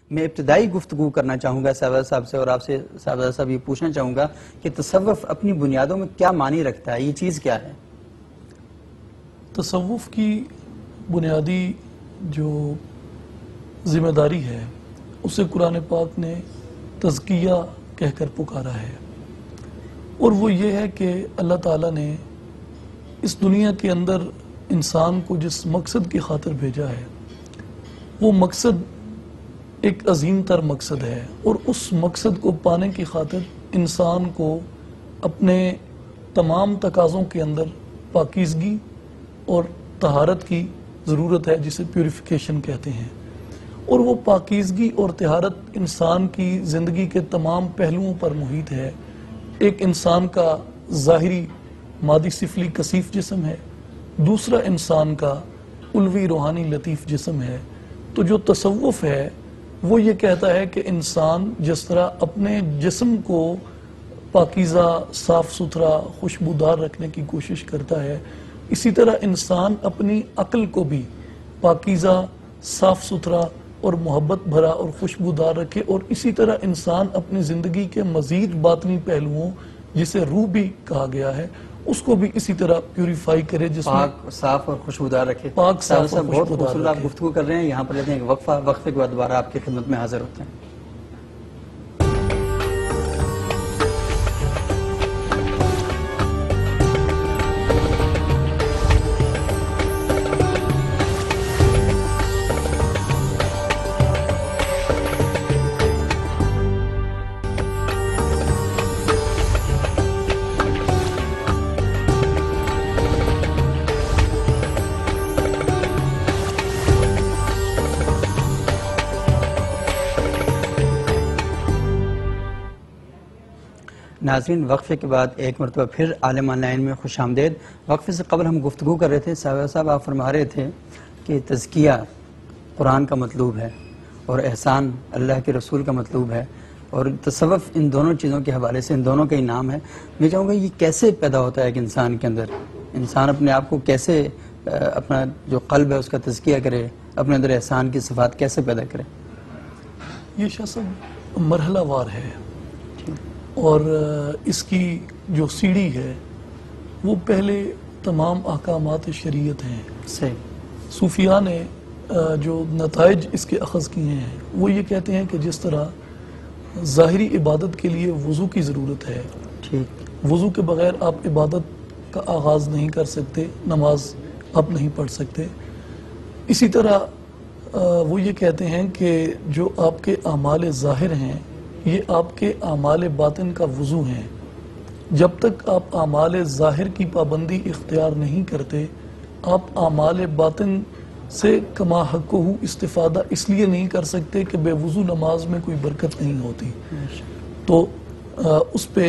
میں ابتدائی گفتگو کرنا چاہوں گا صاحبزادہ صاحب سے، اور آپ سے صاحبزادہ صاحب یہ پوچھنا چاہوں گا کہ تصوف اپنی بنیادوں میں کیا معنی رکھتا ہے، یہ چیز کیا ہے؟ تصوف کی بنیادی جو ذمہ داری ہے اسے قرآن پاک نے تزکیہ کہہ کر پکارا ہے، اور وہ یہ ہے کہ اللہ تعالیٰ نے اس دنیا کے اندر انسان کو جس مقصد کی خاطر بھیجا ہے وہ مقصد ایک عظیم تر مقصد ہے، اور اس مقصد کو پانے کی خاطر انسان کو اپنے تمام تقاضوں کے اندر پاکیزگی اور طہارت کی ضرورت ہے، جسے پیوریفیکیشن کہتے ہیں، اور وہ پاکیزگی اور طہارت انسان کی زندگی کے تمام پہلوؤں پر محیط ہے۔ ایک انسان کا ظاہری مادی سفلی کثیف جسم ہے، دوسرا انسان کا علوی روحانی لطیف جسم ہے۔ تو جو تصوف ہے وہ یہ کہتا ہے کہ انسان جس طرح اپنے جسم کو پاکیزہ، صاف ستھرا، خوشبودار رکھنے کی کوشش کرتا ہے، اسی طرح انسان اپنی عقل کو بھی پاکیزہ، صاف ستھرا اور محبت بھرا اور خوشبودار رکھے، اور اسی طرح انسان اپنی زندگی کے مزید باطنی پہلوؤں جسے روح بھی کہا گیا ہے اس کو بھی اسی طرح پیوریفائی کرے، جس میں پاک، صاف اور خوشبودار رکھے۔ پاک، صاف اور بہت خوشبودار خوبصورت آپ رکھے۔ گفتگو کر رہے ہیں، یہاں پر لیتے ہیں ایک وقفہ، وقفے کے بعد دوبارہ آپ کی خدمت میں حاضر ہوتے ہیں۔ ناظرین، وقفے کے بعد ایک مرتبہ پھر عالم آن لائن میں خوش آمدید۔ وقفے سے قبل ہم گفتگو کر رہے تھے، صاحب آپ فرما رہے تھے کہ تزکیہ قرآن کا مطلوب ہے اور احسان اللہ کے رسول کا مطلوب ہے، اور تصوف ان دونوں چیزوں کے حوالے سے ان دونوں کا ہی نام ہے۔ میں چاہوں گا یہ کیسے پیدا ہوتا ہے ایک انسان کے اندر، انسان اپنے آپ کو کیسے اپنا جو قلب ہے اس کا تزکیہ کرے، اپنے اندر احسان کی صفات کیسے پیدا کرے؟ یہ شخص مرحلہ وار ہے، اور اس کی جو سیڑھی ہے وہ پہلے تمام احکامات شریعت ہیں۔ صحیح۔ صوفیاء نے جو نتائج اس کے اخذ کیے ہیں وہ یہ کہتے ہیں کہ جس طرح ظاہری عبادت کے لیے وضو کی ضرورت ہے، ٹھیک، وضو کے بغیر آپ عبادت کا آغاز نہیں کر سکتے، نماز آپ نہیں پڑھ سکتے، اسی طرح وہ یہ کہتے ہیں کہ جو آپ کے اعمال ظاہر ہیں یہ آپ کے اعمال باطن کا وضو ہیں۔ جب تک آپ اعمال ظاہر کی پابندی اختیار نہیں کرتے، آپ اعمال باطن سے کما حق ہو استفادہ اس لیے نہیں کر سکتے کہ بے وضو نماز میں کوئی برکت نہیں ہوتی۔ تو اس پہ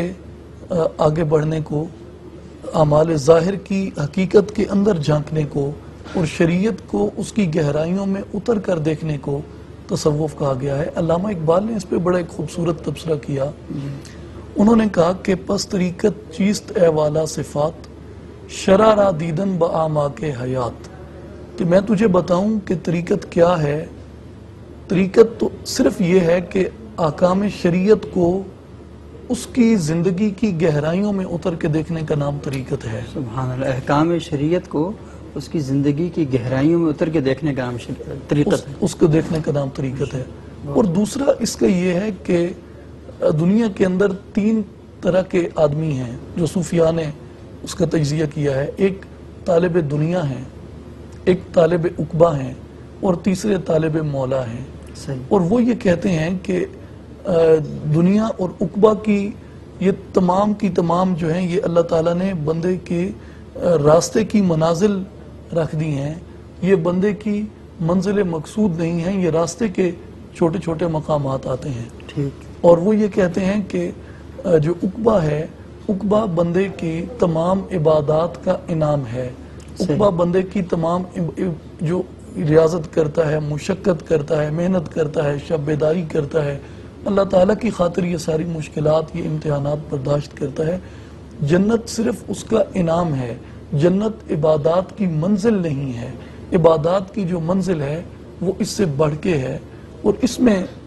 آگے بڑھنے کو، اعمال ظاہر کی حقیقت کے اندر جھانکنے کو اور شریعت کو اس کی گہرائیوں میں اتر کر دیکھنے کو تصوف کہا گیا ہے۔ علامہ اقبال نے اس پہ بڑا ایک خوبصورت تبصرہ کیا۔ انہوں نے کہا کہ پس طریقت چیست اے والا صفات، شرع را دیدن با آما کے حیات، کہ میں تجھے بتاؤں کہ طریقت کیا ہے۔ طریقت تو صرف یہ ہے کہ احکام شریعت کو اس کی زندگی کی گہرائیوں میں اتر کے دیکھنے کا نام طریقت ہے۔ سبحان اللہ، احکام شریعت کو اس کی زندگی کی گہرائیوں میں اتر کے دیکھنے کا نام طریقت ہے، اس کو دیکھنے کا نام طریقت ہے۔ اور دوسرا اس کا یہ ہے کہ دنیا کے اندر تین طرح کے آدمی ہیں جو صوفیاء نے اس کا تجزیہ کیا ہے۔ ایک طالب دنیا ہیں، ایک طالب عقبہ ہیں، اور تیسرے طالب مولا ہیں۔ اور وہ یہ کہتے ہیں کہ دنیا اور عقبہ کی یہ تمام کی تمام جو ہیں یہ اللہ تعالیٰ نے بندے کے راستے کی منازل رکھ دی ہیں، یہ بندے کی منزل مقصود نہیں ہیں، یہ راستے کے چھوٹے چھوٹے مقامات آتے ہیں۔ ٹھیک۔ اور وہ یہ کہتے ہیں کہ جو عقبہ ہے، عقبہ بندے کی تمام عبادات کا انعام ہے۔ عقبہ بندے کی تمام جو ریاضت کرتا ہے، مشقت کرتا ہے، محنت کرتا ہے، شب بیداری کرتا ہے، اللہ تعالیٰ کی خاطر یہ ساری مشکلات، یہ امتحانات برداشت کرتا ہے، جنت صرف اس کا انعام ہے۔ جنت عبادات کی منزل نہیں ہے، عبادات کی جو منزل ہے وہ اس سے بڑھ کے ہے، اور اس میں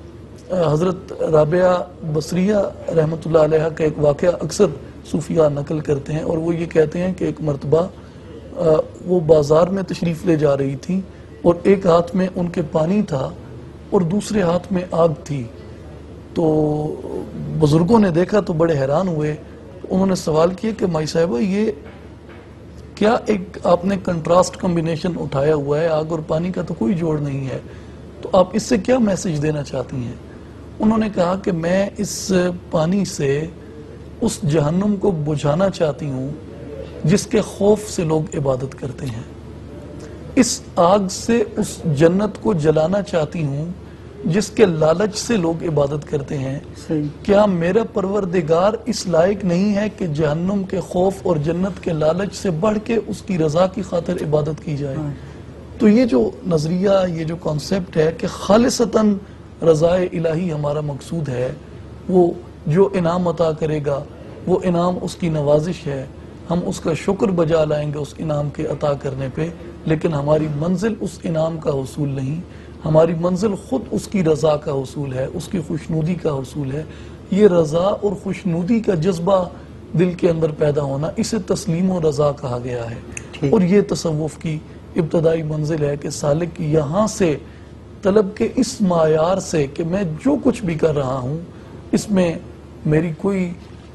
حضرت رابعہ بصریہ رحمۃ اللہ علیہ کا ایک واقعہ اکثر صوفیاء نقل کرتے ہیں، اور وہ یہ کہتے ہیں کہ ایک مرتبہ وہ بازار میں تشریف لے جا رہی تھی، اور ایک ہاتھ میں ان کے پانی تھا اور دوسرے ہاتھ میں آگ تھی۔ تو بزرگوں نے دیکھا تو بڑے حیران ہوئے، انہوں نے سوال کیا کہ مائی صاحبہ یہ کیا ایک آپ نے کنٹراسٹ کمبینیشن اٹھایا ہوا ہے، آگ اور پانی کا تو کوئی جوڑ نہیں ہے، تو آپ اس سے کیا میسج دینا چاہتی ہیں؟ انہوں نے کہا کہ میں اس پانی سے اس جہنم کو بجھانا چاہتی ہوں جس کے خوف سے لوگ عبادت کرتے ہیں، اس آگ سے اس جنت کو جلانا چاہتی ہوں جس کے لالچ سے لوگ عبادت کرتے ہیں۔ کیا میرا پروردگار اس لائق نہیں ہے کہ جہنم کے خوف اور جنت کے لالچ سے بڑھ کے اس کی رضا کی خاطر عبادت کی جائے؟ تو یہ جو نظریہ، یہ جو کانسیپٹ ہے کہ خالصتاً رضا الہی ہمارا مقصود ہے، وہ جو انعام عطا کرے گا وہ انعام اس کی نوازش ہے، ہم اس کا شکر بجا لائیں گے اس انعام کے عطا کرنے پہ، لیکن ہماری منزل اس انعام کا حصول نہیں، ہماری منزل خود اس کی رضا کا حصول ہے، اس کی خوشنودی کا حصول ہے۔ یہ رضا اور خوشنودی کا جذبہ دل کے اندر پیدا ہونا، اسے تسلیم و رضا کہا گیا ہے، اور یہ تصوف کی ابتدائی منزل ہے کہ سالک یہاں سے طلب کے اس معیار سے کہ میں جو کچھ بھی کر رہا ہوں اس میں میری کوئی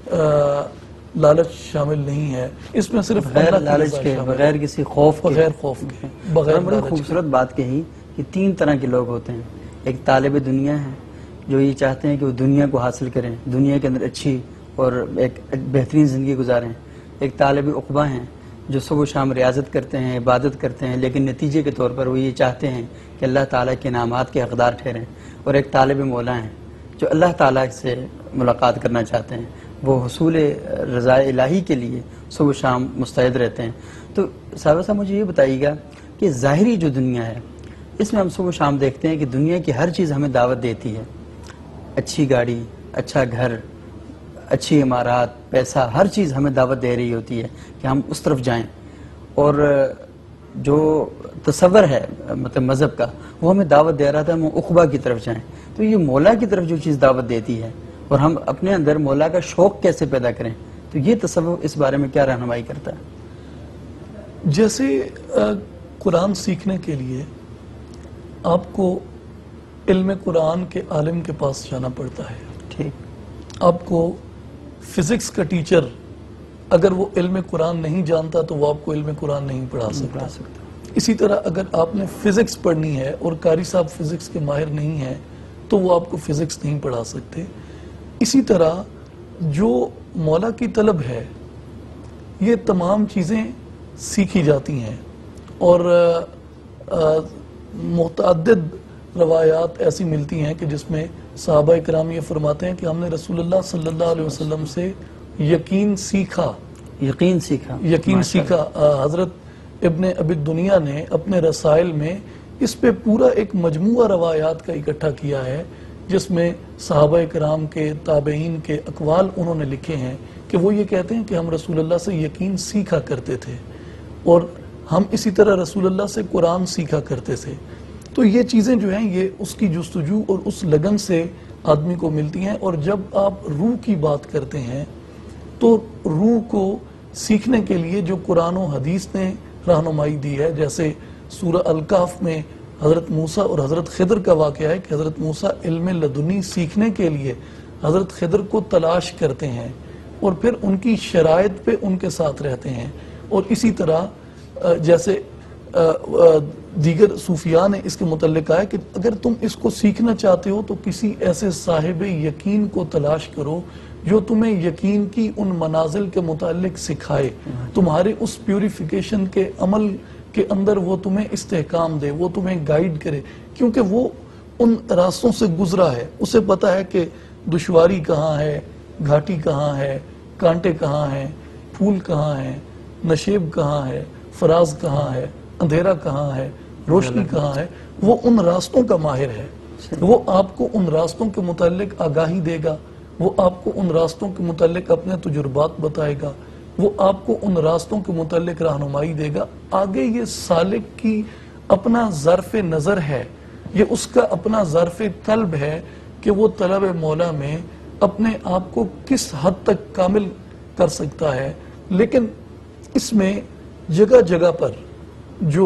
لالچ شامل نہیں ہے، اس میں صرف بغیر لالچ کے، بغیر کسی خوف کے، بغیر خوف کے، بغیر بڑی خوبصورت بات کہی کہ تین طرح کے لوگ ہوتے ہیں۔ ایک طالب دنیا ہے جو یہ چاہتے ہیں کہ وہ دنیا کو حاصل کریں، دنیا کے اندر اچھی اور ایک بہترین زندگی گزاریں۔ ایک طالب عقبہ ہیں جو صبح و شام ریاضت کرتے ہیں، عبادت کرتے ہیں، لیکن نتیجے کے طور پر وہ یہ چاہتے ہیں کہ اللہ تعالیٰ کے انعامات کے حقدار ٹھہریں۔ اور ایک طالب مولا ہیں جو اللہ تعالیٰ سے ملاقات کرنا چاہتے ہیں، وہ حصول رضا الہی کے لیے صبح و شام مستعد رہتے ہیں۔ تو صاحب مجھے یہ بتائیے گا کہ ظاہری جو دنیا ہے اس میں ہم صبح و شام دیکھتے ہیں کہ دنیا کی ہر چیز ہمیں دعوت دیتی ہے، اچھی گاڑی، اچھا گھر، اچھی عمارات، پیسہ، ہر چیز ہمیں دعوت دے رہی ہوتی ہے کہ ہم اس طرف جائیں، اور جو تصور ہے مطلب مذہب کا وہ ہمیں دعوت دے رہا تھا ہم عقبہ کی طرف جائیں۔ تو یہ مولا کی طرف جو چیز دعوت دیتی ہے اور ہم اپنے اندر مولا کا شوق کیسے پیدا کریں، تو یہ تصور اس بارے میں کیا رہنمائی کرتا ہے؟ جیسے قرآن سیکھنے کے لیے آپ کو علم قرآن کے عالم کے پاس جانا پڑتا ہے، ٹھیک، آپ کو فزکس کا ٹیچر اگر وہ علم قرآن نہیں جانتا تو وہ آپ کو علم قرآن نہیں پڑھا سکتا۔ اسی طرح اگر آپ نے فزکس پڑھنی ہے اور قاری صاحب فزکس کے ماہر نہیں ہیں تو وہ آپ کو فزکس نہیں پڑھا سکتے۔ اسی طرح جو مولا کی طلب ہے یہ تمام چیزیں سیکھی جاتی ہیں، اور متعدد روایات ایسی ملتی ہیں کہ جس میں صحابہ کرام یہ فرماتے ہیں کہ ہم نے رسول اللہ صلی اللہ علیہ وسلم سے یقین سیکھا۔ حضرت ابن ابی الدنیا نے اپنے رسائل میں اس پہ پورا ایک مجموعہ روایات کا اکٹھا کیا ہے جس میں صحابہ کرام کے، تابعین کے اقوال انہوں نے لکھے ہیں کہ وہ یہ کہتے ہیں کہ ہم رسول اللہ سے یقین سیکھا کرتے تھے، اور ہم اسی طرح رسول اللہ سے قرآن سیکھا کرتے تھے۔ تو یہ چیزیں جو ہیں یہ اس کی جستجو اور اس لگن سے آدمی کو ملتی ہیں، اور جب آپ روح کی بات کرتے ہیں تو روح کو سیکھنے کے لیے جو قرآن و حدیث نے رہنمائی دی ہے، جیسے سورہ الکہف میں حضرت موسیٰ اور حضرت خضر کا واقعہ ہے کہ حضرت موسیٰ علم لدنی سیکھنے کے لیے حضرت خضر کو تلاش کرتے ہیں اور پھر ان کی شرائط پہ ان کے ساتھ رہتے ہیں، اور اسی طرح جیسے دیگر صوفیاء نے اس کے متعلق کہا ہے کہ اگر تم اس کو سیکھنا چاہتے ہو تو کسی ایسے صاحب یقین کو تلاش کرو جو تمہیں یقین کی ان منازل کے متعلق سکھائے، تمہارے اس پیوریفیکیشن کے عمل کے اندر وہ تمہیں استحکام دے، وہ تمہیں گائیڈ کرے، کیونکہ وہ ان راستوں سے گزرا ہے، اسے پتا ہے کہ دشواری کہاں ہے، گھاٹی کہاں ہے، کانٹے کہاں ہیں، پھول کہاں ہیں، نشیب کہاں ہے، فراز کہاں ہے، اندھیرا کہاں ہے، روشنی کہاں ہے، وہ ان راستوں کا ماہر ہے، وہ آپ کو ان راستوں کے متعلق آگاہی دے گا، وہ آپ کو ان راستوں کے متعلق اپنے تجربات بتائے گا، وہ آپ کو ان راستوں کے متعلق رہنمائی دے گا۔ آگے یہ سالک کی اپنا ظرف نظر ہے، یہ اس کا اپنا ظرف قلب ہے کہ وہ طلب مولا میں اپنے آپ کو کس حد تک کامل کر سکتا ہے، لیکن اس میں جگہ جگہ پر جو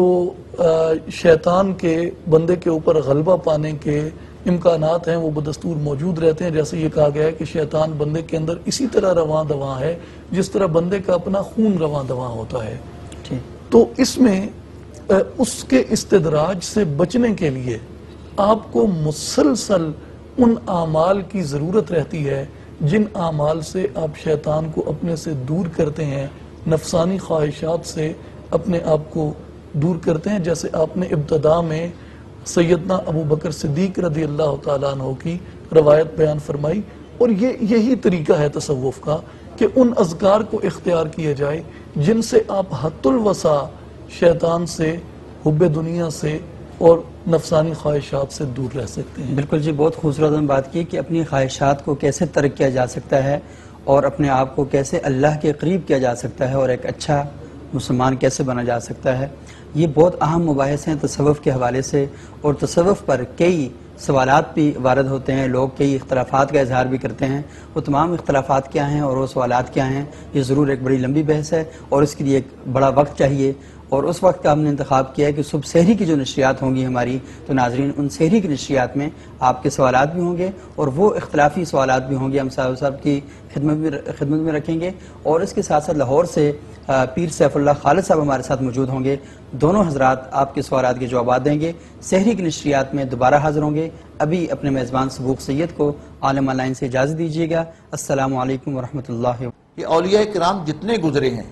شیطان کے بندے کے اوپر غلبہ پانے کے امکانات ہیں وہ بدستور موجود رہتے ہیں. جیسے یہ کہا گیا ہے کہ شیطان بندے کے اندر اسی طرح رواں دواں ہے جس طرح بندے کا اپنا خون رواں دواں ہوتا ہے. تو اس میں اس کے استدراج سے بچنے کے لیے آپ کو مسلسل ان اعمال کی ضرورت رہتی ہے جن اعمال سے آپ شیطان کو اپنے سے دور کرتے ہیں، نفسانی خواہشات سے اپنے آپ کو دور کرتے ہیں. جیسے آپ نے ابتدا میں سیدنا ابو بکر صدیق رضی اللہ تعالیٰ عنہ کی روایت بیان فرمائی، اور یہی طریقہ ہے تصوف کا کہ ان اذکار کو اختیار کیا جائے جن سے آپ حد الوسع شیطان سے، حب دنیا سے اور نفسانی خواہشات سے دور رہ سکتے ہیں. بالکل جی، بہت خوبصورت بات کی کہ اپنی خواہشات کو کیسے ترک کیا جا سکتا ہے اور اپنے آپ کو کیسے اللہ کے قریب کیا جا سکتا ہے اور ایک اچھا مسلمان کیسے بنا جا سکتا ہے. یہ بہت اہم مباحث ہیں تصوف کے حوالے سے، اور تصوف پر کئی سوالات بھی وارد ہوتے ہیں، لوگ کئی اختلافات کا اظہار بھی کرتے ہیں. وہ تمام اختلافات کیا ہیں اور وہ سوالات کیا ہیں، یہ ضرور ایک بڑی لمبی بحث ہے اور اس کے لیے ایک بڑا وقت چاہیے. اور اس وقت کا ہم نے انتخاب کیا ہے کہ صبح سحری کی جو نشریات ہوں گی ہماری، تو ناظرین ان سحری کی نشریات میں آپ کے سوالات بھی ہوں گے اور وہ اختلافی سوالات بھی ہوں گے، ہم صاحب کی خدمت میں رکھیں گے. اور اس کے ساتھ ساتھ لاہور سے پیر سیف اللہ خالد صاحب ہمارے ساتھ موجود ہوں گے. دونوں حضرات آپ کے سوالات کے جوابات دیں گے. سحری کی نشریات میں دوبارہ حاضر ہوں گے. ابھی اپنے میزبان سبوق سید کو عالم آن لائن سے اجازت دیجیے گا. السلام علیکم ورحمۃ اللہ. یہ اولیاء کرام جتنے گزرے ہیں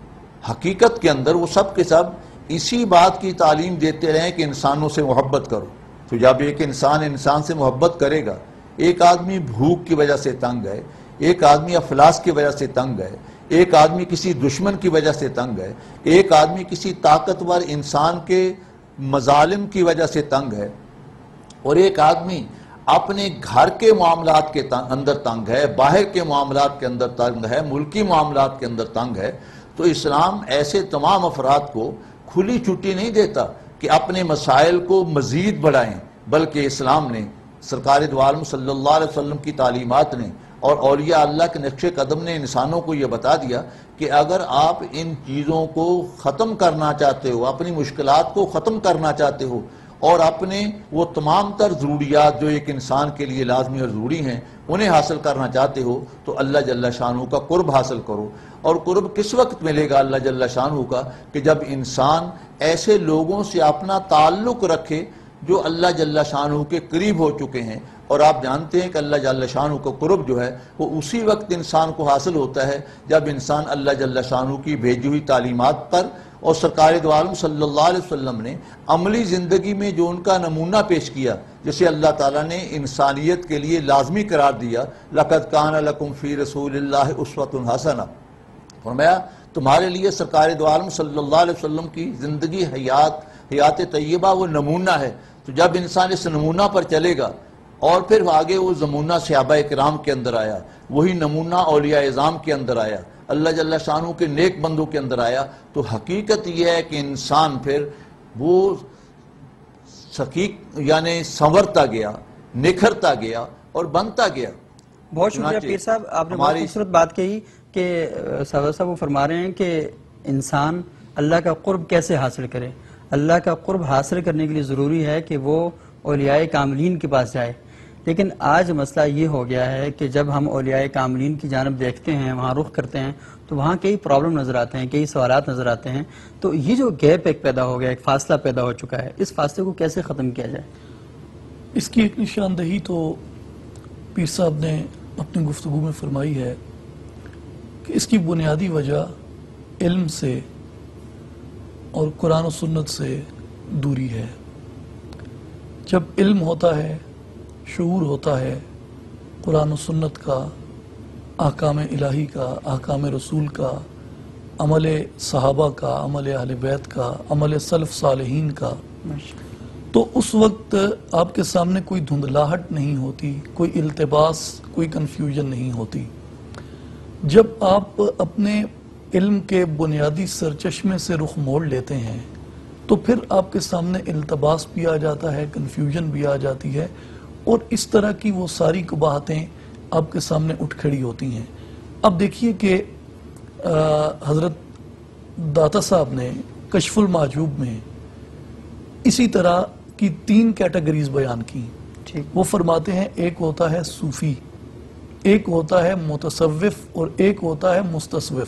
حقیقت کے اندر وہ سب کے سب اسی بات کی تعلیم دیتے رہے کہ انسانوں سے محبت کرو. تو جب ایک انسان سے محبت کرے گا، ایک آدمی بھوک کی وجہ سے تنگ ہے، ایک آدمی افلاس کی وجہ سے تنگ ہے، ایک آدمی کسی دشمن کی وجہ سے تنگ ہے، ایک آدمی کسی طاقتور انسان کے مظالم کی وجہ سے تنگ ہے، اور ایک آدمی اپنے گھر کے معاملات کے اندر تنگ ہے، باہر کے معاملات کے اندر تنگ ہے، ملکی معاملات کے اندر تنگ ہے. تو اسلام ایسے تمام افراد کو کھلی چھٹی نہیں دیتا کہ اپنے مسائل کو مزید بڑھائیں، بلکہ اسلام نے، سرکار دو عالم صلی اللہ علیہ وسلم کی تعلیمات نے اور اولیاء اللہ کے نقش قدم نے انسانوں کو یہ بتا دیا کہ اگر آپ ان چیزوں کو ختم کرنا چاہتے ہو، اپنی مشکلات کو ختم کرنا چاہتے ہو اور اپنے وہ تمام تر ضروریات جو ایک انسان کے لیے لازمی اور ضروری ہیں انہیں حاصل کرنا چاہتے ہو، تو اللہ جل شانہ کا قرب حاصل کرو. اور قرب کس وقت ملے گا اللہ جل شانہ کا؟ کہ جب انسان ایسے لوگوں سے اپنا تعلق رکھے جو اللہ جل شانہ کے قریب ہو چکے ہیں. اور آپ جانتے ہیں کہ اللہ جل شانہ کا قرب جو ہے وہ اسی وقت انسان کو حاصل ہوتا ہے جب انسان اللہ جل شانہ کی بھیجی ہوئی تعلیمات پر اور سرکار دو عالم صلی اللہ علیہ وسلم نے عملی زندگی میں جو ان کا نمونہ پیش کیا، جسے اللہ تعالیٰ نے انسانیت کے لیے لازمی قرار دیا، لَقَدْ كَانَ لَكُمْ فِي رَسُولِ اللَّهِ أُسْوَةٌ حَسَنَةٌ، فرمایا تمہارے لیے سرکار دو عالم صلی اللہ علیہ وسلم کی زندگی، حیات طیبہ وہ نمونہ ہے. تو جب انسان اس نمونہ پر چلے گا اور پھر آگے وہ نمونہ صحابہ کرام کے اندر آیا، وہی نمونہ اولیاء اعظام کے اندر آیا، اللہ جل شانہ کے نیک بندوں کے اندر آیا، تو حقیقت یہ ہے کہ انسان پھر وہ یعنی سنورتا گیا، نکھرتا گیا اور بنتا گیا. بہت شکریہ پیر صاحب، آپ نے بہت خوبصورت بات کہی کہ صاحب وہ فرما رہے ہیں کہ انسان اللہ کا قرب کیسے حاصل کرے. اللہ کا قرب حاصل کرنے کے لیے ضروری ہے کہ وہ اولیاء کاملین کے پاس جائے. لیکن آج مسئلہ یہ ہو گیا ہے کہ جب ہم اولیاء کاملین کی جانب دیکھتے ہیں، وہاں رخ کرتے ہیں، تو وہاں کئی پرابلم نظر آتے ہیں، کئی سوالات نظر آتے ہیں. تو یہ جو گیپ ایک پیدا ہو گیا، ایک فاصلہ پیدا ہو چکا ہے، اس فاصلے کو کیسے ختم کیا جائے؟ اس کی ایک نشاندہی تو پیر صاحب نے اپنی گفتگو میں فرمائی ہے کہ اس کی بنیادی وجہ علم سے اور قرآن و سنت سے دوری ہے. جب علم ہوتا ہے، شعور ہوتا ہے قرآن و سنت کا، احکام الہی کا، احکام رسول کا، عمل صحابہ کا، عمل اہل بیت کا، عمل سلف صالحین کا، تو اس وقت آپ کے سامنے کوئی دھندلاہٹ نہیں ہوتی، کوئی التباس، کوئی کنفیوژن نہیں ہوتی. جب آپ اپنے علم کے بنیادی سرچشمے سے رخ موڑ لیتے ہیں تو پھر آپ کے سامنے التباس بھی آ جاتا ہے، کنفیوژن بھی آ جاتی ہے، اور اس طرح کی وہ ساری قباحتیں آپ کے سامنے اٹھ کھڑی ہوتی ہیں۔ اب دیکھیے کہ حضرت داتا صاحب نے کشف المعجوب میں اسی طرح کی 3 کیٹیگریز بیان کی۔ وہ فرماتے ہیں ایک ہوتا ہے صوفی، ایک ہوتا ہے متصوف اور ایک ہوتا ہے مستصوف۔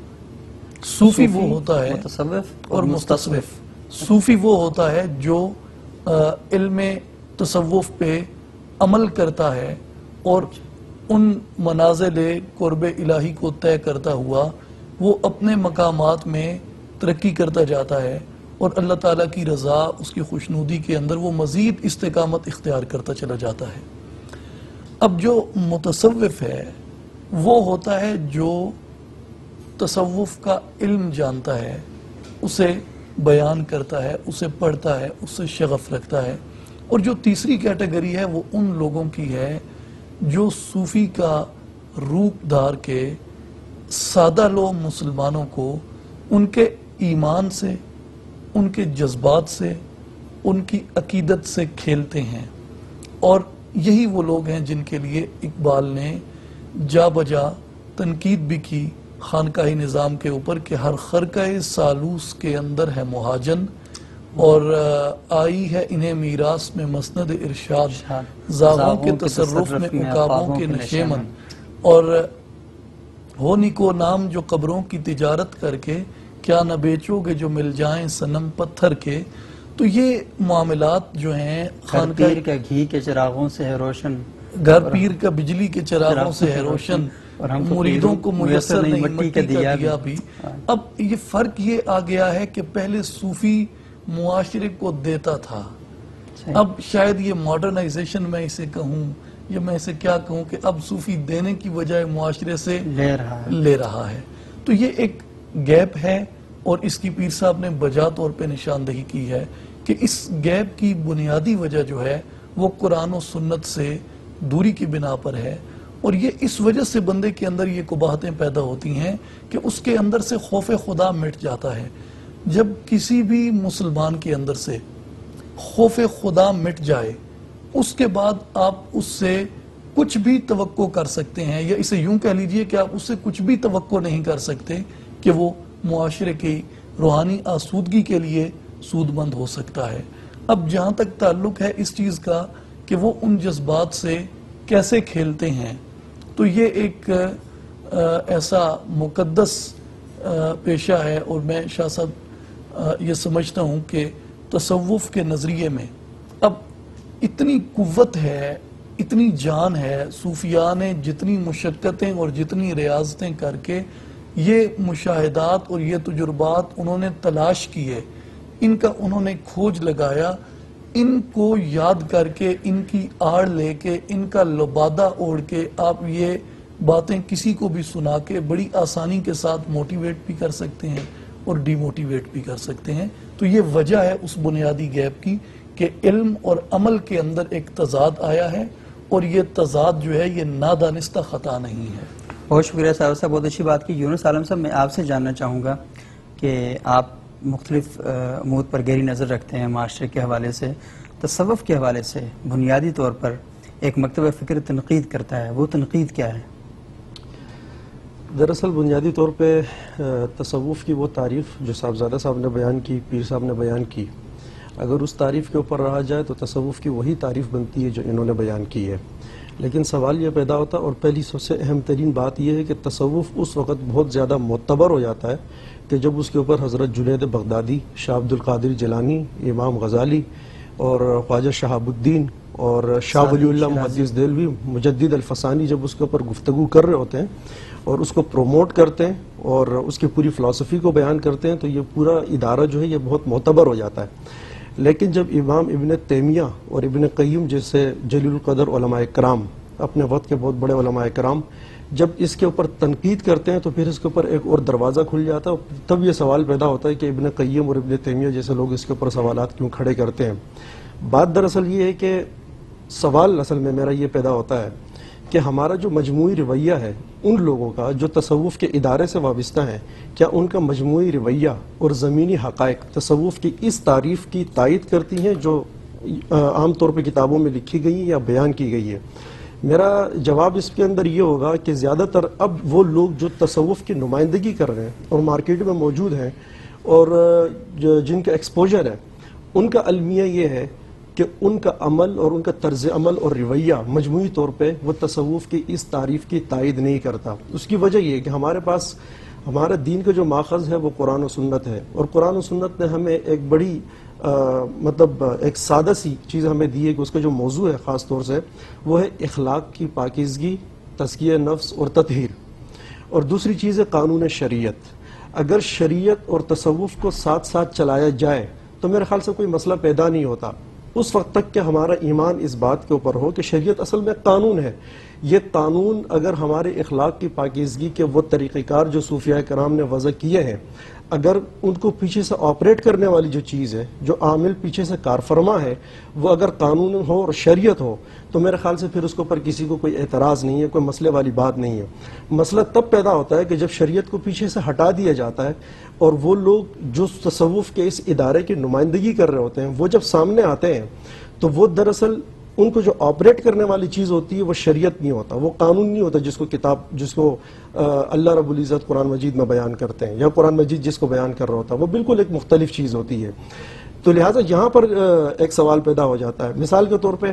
صوفی وہ ہوتا ہے اور مستصوف، صوفی وہ ہوتا ہے جو علم تصوف پہ عمل کرتا ہے اور ان منازل قرب الہی کو طے کرتا ہوا وہ اپنے مقامات میں ترقی کرتا جاتا ہے اور اللہ تعالیٰ کی رضا، اس کی خوشنودی کے اندر وہ مزید استقامت اختیار کرتا چلا جاتا ہے۔ اب جو متصوف ہے وہ ہوتا ہے جو تصوف کا علم جانتا ہے، اسے بیان کرتا ہے، اسے پڑھتا ہے، اس سے شغف رکھتا ہے۔ اور جو تیسری کیٹیگری ہے وہ ان لوگوں کی ہے جو صوفی کا روپ دھار کے سادہ لو مسلمانوں کو ان کے ایمان سے، ان کے جذبات سے، ان کی عقیدت سے کھیلتے ہیں۔ اور یہی وہ لوگ ہیں جن کے لیے اقبال نے جا بجا تنقید بھی کی خانقاہی نظام کے اوپر کہ ہر خرقہ سالوس کے اندر ہے مہاجن اور آئی ہے انہیں میراث میں مسند ارشاد، زاغوں کے تصرف میں عقابوں کے نشیمن، اور ہو نکو نام جو قبروں کی تجارت کر کے کیا نہ بیچو گے جو مل جائیں صنم پتھر کے۔ تو یہ معاملات جو ہیں خانقاہ کا گھی کے چراغوں سے ہے روشن، گھر پیر کا بجلی کے چراغوں سے ہے روشن، مریدوں کو میسر نہیں مٹی کا دیا بھی۔ اب یہ فرق یہ آ گیا ہے کہ پہلے صوفی معاشرے کو دیتا تھا، اب شاید یہ ماڈرنائزیشن میں اسے کہوں یا میں اسے کیا کہوں کہ اب صوفی دینے کی بجائے معاشرے سے لے رہا ہے۔ تو یہ ایک گیپ ہے اور اس کی پیر صاحب نے بجا طور پہ نشاندہی کی ہے کہ اس گیپ کی بنیادی وجہ جو ہے وہ قرآن و سنت سے دوری کی بنا پر ہے، اور یہ اس وجہ سے بندے کے اندر یہ قباحتیں پیدا ہوتی ہیں کہ اس کے اندر سے خوف خدا مٹ جاتا ہے۔ جب کسی بھی مسلمان کے اندر سے خوف خدا مٹ جائے اس کے بعد آپ اس سے کچھ بھی توقع کر سکتے ہیں، یا اسے یوں کہہ لیجئے کہ آپ اس سے کچھ بھی توقع نہیں کر سکتے کہ وہ معاشرے کی روحانی آسودگی کے لیے سود مند ہو سکتا ہے۔ اب جہاں تک تعلق ہے اس چیز کا کہ وہ ان جذبات سے کیسے کھیلتے ہیں، تو یہ ایک ایسا مقدس پیشہ ہے، اور میں شاہ صاحب یہ سمجھتا ہوں کہ تصوف کے نظریے میں اب اتنی قوت ہے، اتنی جان ہے، صوفیاء نے جتنی مشقتیں اور جتنی ریاضتیں کر کے یہ مشاہدات اور یہ تجربات انہوں نے تلاش کیے، ان کا انہوں نے کھوج لگایا، ان کو یاد کر کے، ان کی آڑ لے کے، ان کا لبادہ اوڑھ کے آپ یہ باتیں کسی کو بھی سنا کے بڑی آسانی کے ساتھ موٹیویٹ بھی کر سکتے ہیں اور ڈی موٹیویٹ بھی کر سکتے ہیں۔ تو یہ وجہ ہے اس بنیادی گیپ کی کہ علم اور عمل کے اندر ایک تضاد آیا ہے، اور یہ تضاد جو ہے یہ نادانستہ خطا نہیں ہے۔ بہت شکریہ صاحب، بہت اچھی بات کی۔ یونس عالم صاحب، میں آپ سے جاننا چاہوں گا کہ آپ مختلف امور پر گہری نظر رکھتے ہیں، معاشرے کے حوالے سے، تصوف کے حوالے سے بنیادی طور پر ایک مکتبہ فکر تنقید کرتا ہے، وہ تنقید کیا ہے؟ دراصل بنیادی طور پہ تصوف کی وہ تعریف جو صاحبزادہ صاحب نے بیان کی، پیر صاحب نے بیان کی، اگر اس تعریف کے اوپر رہا جائے تو تصوف کی وہی تعریف بنتی ہے جو انہوں نے بیان کی ہے۔ لیکن سوال یہ پیدا ہوتا ہے، اور پہلی سب سے اہم ترین بات یہ ہے کہ تصوف اس وقت بہت زیادہ معتبر ہو جاتا ہے کہ جب اس کے اوپر حضرت جنید بغدادی، شاہ عبد القادر جیلانی، امام غزالی اور خواجہ شہاب الدین اور شاہ ولی اللہ محدث دہلوی، مجدد الفسانی جب اس کے اوپر گفتگو کر رہے ہوتے ہیں اور اس کو پروموٹ کرتے ہیں اور اس کی پوری فلسفی کو بیان کرتے ہیں، تو یہ پورا ادارہ جو ہے یہ بہت معتبر ہو جاتا ہے۔ لیکن جب امام ابن تیمیہ اور ابن قیم جیسے جلیل القدر علماء کرام، اپنے وقت کے بہت بڑے علماء کرام، جب اس کے اوپر تنقید کرتے ہیں تو پھر اس کے اوپر ایک اور دروازہ کھل جاتا ہے، تب یہ سوال پیدا ہوتا ہے کہ ابن قیم اور ابن تیمیہ جیسے لوگ اس کے اوپر سوالات کیوں کھڑے کرتے ہیں۔ بات دراصل یہ ہے کہ سوال اصل میں میرا یہ پیدا ہوتا ہے کہ ہمارا جو مجموعی رویہ ہے ان لوگوں کا جو تصوف کے ادارے سے وابستہ ہیں، کیا ان کا مجموعی رویہ اور زمینی حقائق تصوف کی اس تعریف کی تائید کرتی ہیں جو عام طور پہ کتابوں میں لکھی گئی یا بیان کی گئی ہے؟ میرا جواب اس کے اندر یہ ہوگا کہ زیادہ تر اب وہ لوگ جو تصوف کی نمائندگی کر رہے ہیں اور مارکیٹ میں موجود ہیں اور جن کا ایکسپوجر ہے، ان کا المیہ یہ ہے کہ ان کا عمل اور ان کا طرز عمل اور رویہ مجموعی طور پہ وہ تصوف کی اس تعریف کی تائید نہیں کرتا۔ اس کی وجہ یہ ہے کہ ہمارے پاس ہمارا دین کا جو ماخذ ہے وہ قرآن و سنت ہے، اور قرآن و سنت نے ہمیں ایک بڑی مطلب ایک سادہ سی چیز ہمیں دی ہے کہ اس کا جو موضوع ہے خاص طور سے وہ ہے اخلاق کی پاکیزگی، تزکیہ نفس اور تطہیر، اور دوسری چیز ہے قانون شریعت۔ اگر شریعت اور تصوف کو ساتھ ساتھ چلایا جائے تو میرے خیال سے کوئی مسئلہ پیدا نہیں ہوتا، اس وقت تک کہ ہمارا ایمان اس بات کے اوپر ہو کہ شریعت اصل میں قانون ہے۔ یہ قانون اگر ہمارے اخلاق کی پاکیزگی کے وہ طریقہ کار جو صوفیاء کرام نے وضع کیے ہیں، اگر ان کو پیچھے سے آپریٹ کرنے والی جو چیز ہے، جو عامل پیچھے سے کارفرما ہے، وہ اگر قانون ہو اور شریعت ہو تو میرے خیال سے پھر اس کے اوپر کسی کو کوئی اعتراض نہیں ہے، کوئی مسئلے والی بات نہیں ہے۔ مسئلہ تب پیدا ہوتا ہے کہ جب شریعت کو پیچھے سے ہٹا دیا جاتا ہے اور وہ لوگ جو تصوف کے اس ادارے کی نمائندگی کر رہے ہوتے ہیں وہ جب سامنے آتے ہیں تو وہ دراصل ان کو جو آپریٹ کرنے والی چیز ہوتی ہے وہ شریعت نہیں ہوتا، وہ قانون نہیں ہوتا جس کو اللہ رب العزت قرآن مجید میں بیان کرتے ہیں، یا قرآن مجید جس کو بیان کر رہا ہوتا ہے، وہ بالکل ایک مختلف چیز ہوتی ہے۔ تو لہٰذا یہاں پر ایک سوال پیدا ہو جاتا ہے۔ مثال کے طور پہ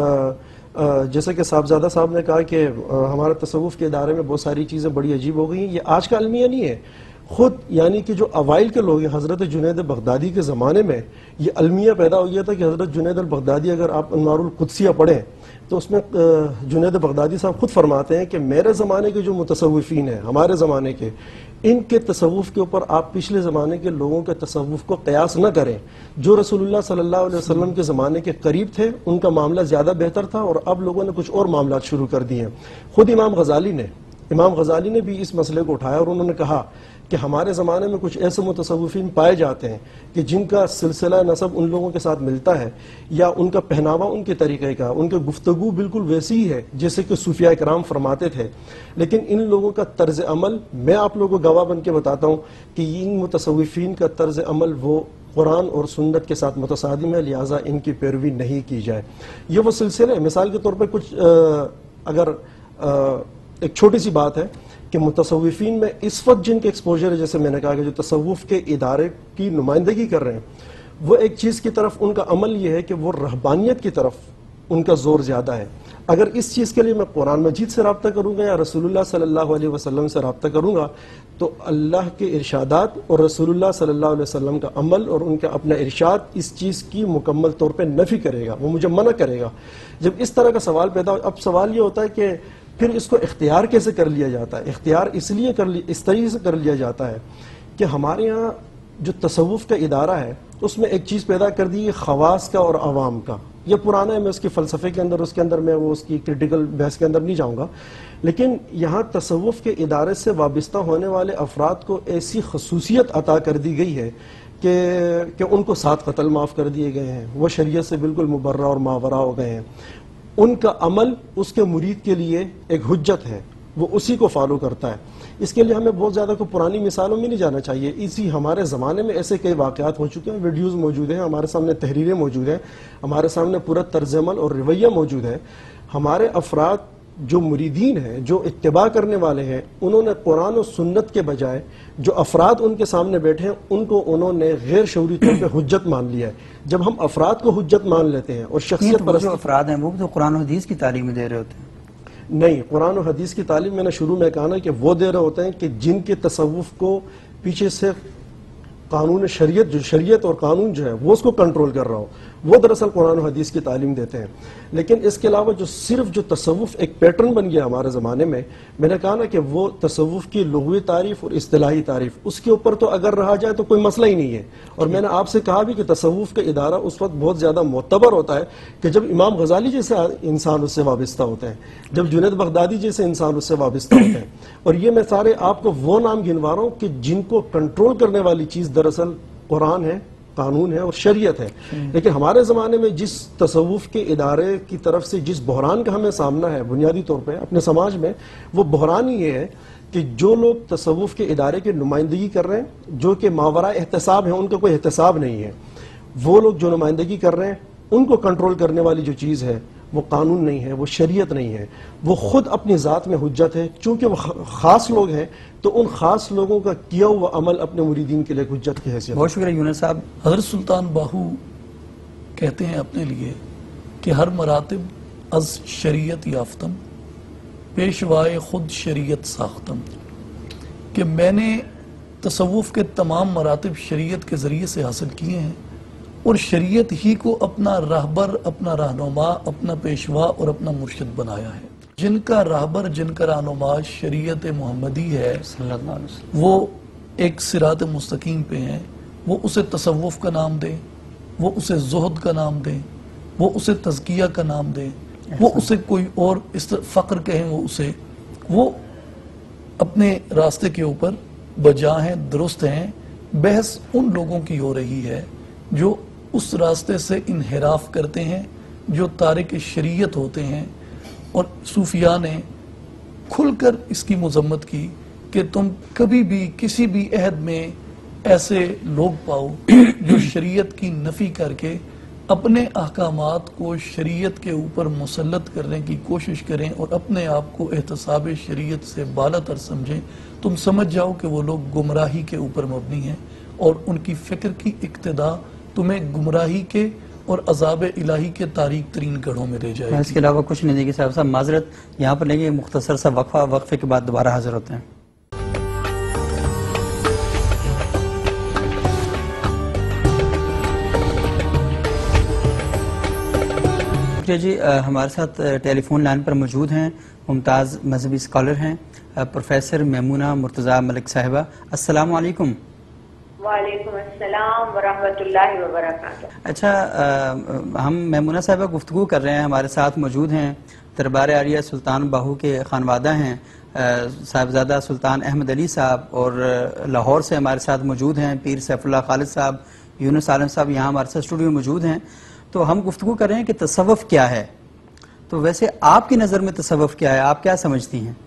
جیسے کہ صاحبزادہ صاحب نے کہا کہ ہمارا تصوف کے ادارے میں بہت ساری چیزیں بڑی عجیب ہو گئی ہیں، یہ آج کا المیہ نہیں ہے، خود یعنی کہ جو اوائل کے لوگ ہیں حضرت جنید بغدادی کے زمانے میں یہ المیہ پیدا ہو گیا تھا کہ حضرت جنید البغدادی، اگر آپ انوار القدسیہ پڑھیں تو اس میں جنید بغدادی صاحب خود فرماتے ہیں کہ میرے زمانے کے جو متصوفین ہیں، ہمارے زمانے کے، ان کے تصوف کے اوپر آپ پچھلے زمانے کے لوگوں کے تصوف کو قیاس نہ کریں۔ جو رسول اللہ صلی اللہ علیہ وسلم کے زمانے کے قریب تھے ان کا معاملہ زیادہ بہتر تھا، اور اب لوگوں نے کچھ اور معاملات شروع کر دیے ہیں۔ خود امام غزالی نے بھی اس مسئلے کو اٹھایا اور انہوں نے کہا کہ ہمارے زمانے میں کچھ ایسے متصوفین پائے جاتے ہیں کہ جن کا سلسلہ نسب ان لوگوں کے ساتھ ملتا ہے، یا ان کا پہناوا ان کے طریقے کا، ان کے گفتگو بالکل ویسی ہی ہے جیسے کہ صوفیاء کرام فرماتے تھے، لیکن ان لوگوں کا طرز عمل میں آپ لوگوں کو گواہ بن کے بتاتا ہوں کہ ان متصوفین کا طرز عمل وہ قرآن اور سنت کے ساتھ متصادم ہے، لہٰذا ان کی پیروی نہیں کی جائے۔ یہ وہ سلسلہ ہے۔ مثال کے طور پر کچھ اگر ایک چھوٹی سی بات ہے کہ متصوفین میں اس وقت جن کے ایکسپوجر ہے، جیسے میں نے کہا کہ جو تصوف کے ادارے کی نمائندگی کر رہے ہیں، وہ ایک چیز کی طرف ان کا عمل یہ ہے کہ وہ رہبانیت کی طرف ان کا زور زیادہ ہے۔ اگر اس چیز کے لیے میں قرآن مجید سے رابطہ کروں گا یا رسول اللہ صلی اللہ علیہ وسلم سے رابطہ کروں گا تو اللہ کے ارشادات اور رسول اللہ صلی اللہ علیہ وسلم کا عمل اور ان کا اپنا ارشاد اس چیز کی مکمل طور پہ نفی کرے گا، وہ مجھے منع کرے گا۔ جب اس طرح کا سوال پیدا ہو، اب سوال یہ ہوتا ہے کہ پھر اس کو اختیار کیسے کر لیا جاتا ہے؟ اختیار اس طریقے سے کر لیا جاتا ہے کہ ہمارے یہاں جو تصوف کا ادارہ ہے اس میں ایک چیز پیدا کر دی ہے خواص کا اور عوام کا۔ یہ پرانا ہے، میں اس کے فلسفے کے اندر میں وہ اس کی کرٹیکل بحث کے اندر نہیں جاؤں گا، لیکن یہاں تصوف کے ادارے سے وابستہ ہونے والے افراد کو ایسی خصوصیت عطا کر دی گئی ہے کہ ان کو 7 قتل معاف کر دیے گئے ہیں، وہ شریعت سے بالکل مبرہ اور ماورا ہو گئے ہیں۔ ان کا عمل اس کے مرید کے لیے ایک حجت ہے، وہ اسی کو فالو کرتا ہے۔ اس کے لیے ہمیں بہت زیادہ کوئی پرانی مثالوں میں نہیں جانا چاہیے، اسی ہمارے زمانے میں ایسے کئی واقعات ہو چکے ہیں، ویڈیوز موجود ہیں، ہمارے سامنے تحریریں موجود ہیں، ہمارے سامنے پورا طرز عمل اور رویہ موجود ہے۔ ہمارے افراد جو مریدین ہیں، جو اتباع کرنے والے ہیں، انہوں نے قرآن و سنت کے بجائے جو افراد ان کے سامنے بیٹھے ہیں ان کو انہوں نے غیر شعوری طور پہ حجت مان لیا ہے۔ جب ہم افراد کو حجت مان لیتے ہیں اور شخصیت پر جو افراد ہیں وہ تو قرآن و حدیث کی تعلیم دے رہے ہوتے ہیں۔ نہیں، قرآن و حدیث کی تعلیم میں نے شروع میں کہا نا کہ وہ دے رہے ہوتے ہیں کہ جن کے تصوف کو پیچھے سے قانون شریعت اور قانون جو ہے وہ اس کو کنٹرول کر رہا ہو، وہ دراصل قرآن و حدیث کی تعلیم دیتے ہیں۔ لیکن اس کے علاوہ جو تصوف ایک پیٹرن بن گیا ہمارے زمانے میں نے کہا نا کہ وہ تصوف کی لغوی تعریف اور اصطلاحی تعریف، اس کے اوپر تو اگر رہا جائے تو کوئی مسئلہ ہی نہیں ہے۔ اور میں نے آپ سے کہا بھی کہ تصوف کا ادارہ اس وقت بہت زیادہ معتبر ہوتا ہے کہ جب امام غزالی جیسے انسان اس سے وابستہ ہوتے ہیں، جب جنید بغدادی جیسے انسان اس سے وابستہ ہوتے ہیں۔ اور یہ میں سارے آپ کو وہ نام گنوا رہا ہوں کہ جن کو کنٹرول کرنے والی چیز دراصل قرآن ہے، قانون ہے اور شریعت ہے۔ لیکن ہمارے زمانے میں جس تصوف کے ادارے کی طرف سے جس بحران کا ہمیں سامنا ہے بنیادی طور پہ اپنے سماج میں، وہ بحران یہ ہے کہ جو لوگ تصوف کے ادارے کی نمائندگی کر رہے ہیں، جو کہ ماورا احتساب ہیں، ان کا کوئی احتساب نہیں ہے، وہ لوگ جو نمائندگی کر رہے ہیں ان کو کنٹرول کرنے والی جو چیز ہے وہ قانون نہیں ہے، وہ شریعت نہیں ہے، وہ خود اپنی ذات میں حجت ہے. چونکہ وہ خاص لوگ ہیں تو ان خاص لوگوں کا کیا ہوا عمل اپنے مریدین کے لیے حجت کی حیثیت. بہت شکریہ یونس صاحب. حضرت سلطان باہو کہتے ہیں اپنے لیے کہ ہر مراتب از شریعت یافتم، پیشوائے خود شریعت ساختم، کہ میں نے تصوف کے تمام مراتب شریعت کے ذریعے سے حاصل کیے ہیں اور شریعت ہی کو اپنا راہبر، اپنا رہنما، اپنا پیشوا اور اپنا مرشد بنایا ہے. جن کا راہبر، جن کا رہنما شریعت محمدی ہے، صلی اللہ علیہ وسلم، وہ ایک صراط مستقیم پہ ہیں. وہ اسے تصوف کا نام دیں، وہ اسے زہد کا نام دیں، وہ اسے تزکیہ کا نام دیں، وہ اسے کوئی اور فقر کہیں، وہ اسے، وہ اپنے راستے کے اوپر بجا ہیں، درست ہیں. بحث ان لوگوں کی ہو رہی ہے جو اس راستے سے انحراف کرتے ہیں، جو تارک شریعت ہوتے ہیں. اور صوفیاء نے کھل کر اس کی مذمت کی کہ تم کبھی بھی کسی بھی عہد میں ایسے لوگ پاؤ جو شریعت کی نفی کر کے اپنے احکامات کو شریعت کے اوپر مسلط کرنے کی کوشش کریں اور اپنے آپ کو احتساب شریعت سے بالا تر سمجھیں. تم سمجھ جاؤ کہ وہ لوگ گمراہی کے اوپر مبنی ہیں اور ان کی فکر کی اقتدا تمہیں گمراہی کے اور عذاب الہی کے تاریک ترین گڑھوں میں لے جائے گی. اس کے علاوہ کچھ نہیں دیکھیے صاحب معذرت یہاں پر لیں گے مختصر سا وقفہ، وقفے کے بعد دوبارہ حاضر ہوتے ہیں. جی ہمارے ساتھ ٹیلی فون لائن پر موجود ہیں ممتاز مذہبی اسکالر ہیں پروفیسر میمونہ مرتضیٰ ملک صاحبہ. السلام علیکم. وعلیکم السلام ورحمۃ اللہ وبرکاتہ. اچھا ہم میمونہ صاحبہ گفتگو کر رہے ہیں، ہمارے ساتھ موجود ہیں دربار عالیہ سلطان باہو کے خانوادہ ہیں صاحبزادہ سلطان احمد علی صاحب، اور لاہور سے ہمارے ساتھ موجود ہیں پیر سیف اللہ خالد صاحب، یونس عالم صاحب یہاں ہمارے ساتھ اسٹوڈیو موجود ہیں. تو ہم گفتگو کر رہے ہیں کہ تصوف کیا ہے. تو ویسے آپ کی نظر میں تصوف کیا ہے، آپ کیا سمجھتی ہیں؟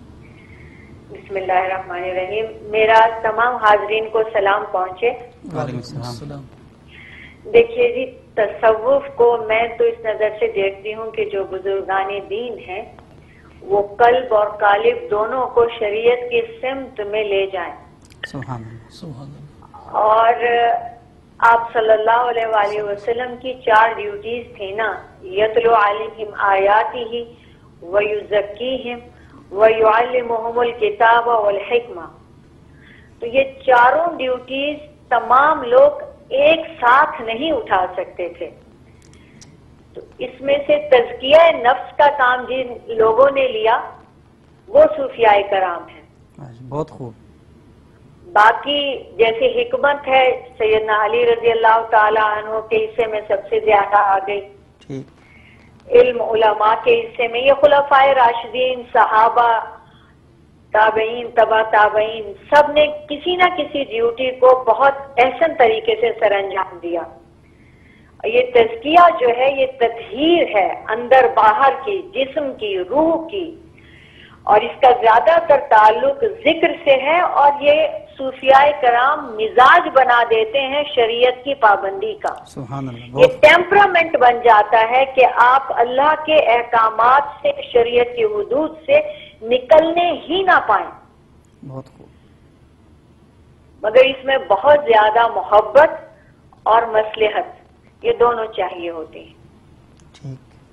بسم اللہ الرحمن الرحیم. میرا تمام حاضرین کو سلام پہنچے. وعلیکم السلام. دیکھیے جی، تصوف کو میں تو اس نظر سے دیکھتی ہوں کہ جو بزرگان دین ہیں وہ قلب اور قالب دونوں کو شریعت کی سمت میں لے جائیں. سبحان اللہ. سبحان اللہ. اور آپ صلی اللہ علیہ وآلہ وسلم کی 4 ڈیوٹیز تھی نا، یتلو علیہم آیاتہ ویزکیہم ویعلمہم الکتاب والحکمہ. تو یہ چاروں ڈیوٹیز تمام لوگ ایک ساتھ نہیں اٹھا سکتے تھے. تو اس میں سے تزکیہ نفس کا کام جن لوگوں نے لیا وہ صوفیاء کرام ہیں. بہت خوب. باقی جیسے حکمت ہے سیدنا علی رضی اللہ تعالی عنہ کے حصے میں سب سے زیادہ آ گئی. ٹھیک. علم علماء کے حصے میں یہ خلفائے راشدین، صحابہ، تابعین، تبع تابعین، سب نے کسی نہ کسی ڈیوٹی کو بہت احسن طریقے سے سر انجام دیا. یہ تزکیہ جو ہے یہ تطہیر ہے اندر باہر کی، جسم کی، روح کی، اور اس کا زیادہ تر تعلق ذکر سے ہے. اور یہ صوفیاء کرام مزاج بنا دیتے ہیں شریعت کی پابندی کا. سبحان اللہ. یہ ٹیمپرامنٹ بن جاتا ہے کہ آپ اللہ کے احکامات سے، شریعت کی حدود سے نکلنے ہی نہ پائیں. بہت خوب. مگر اس میں بہت زیادہ محبت اور مصلحت یہ دونوں چاہیے ہوتے ہیں. ٹھیک.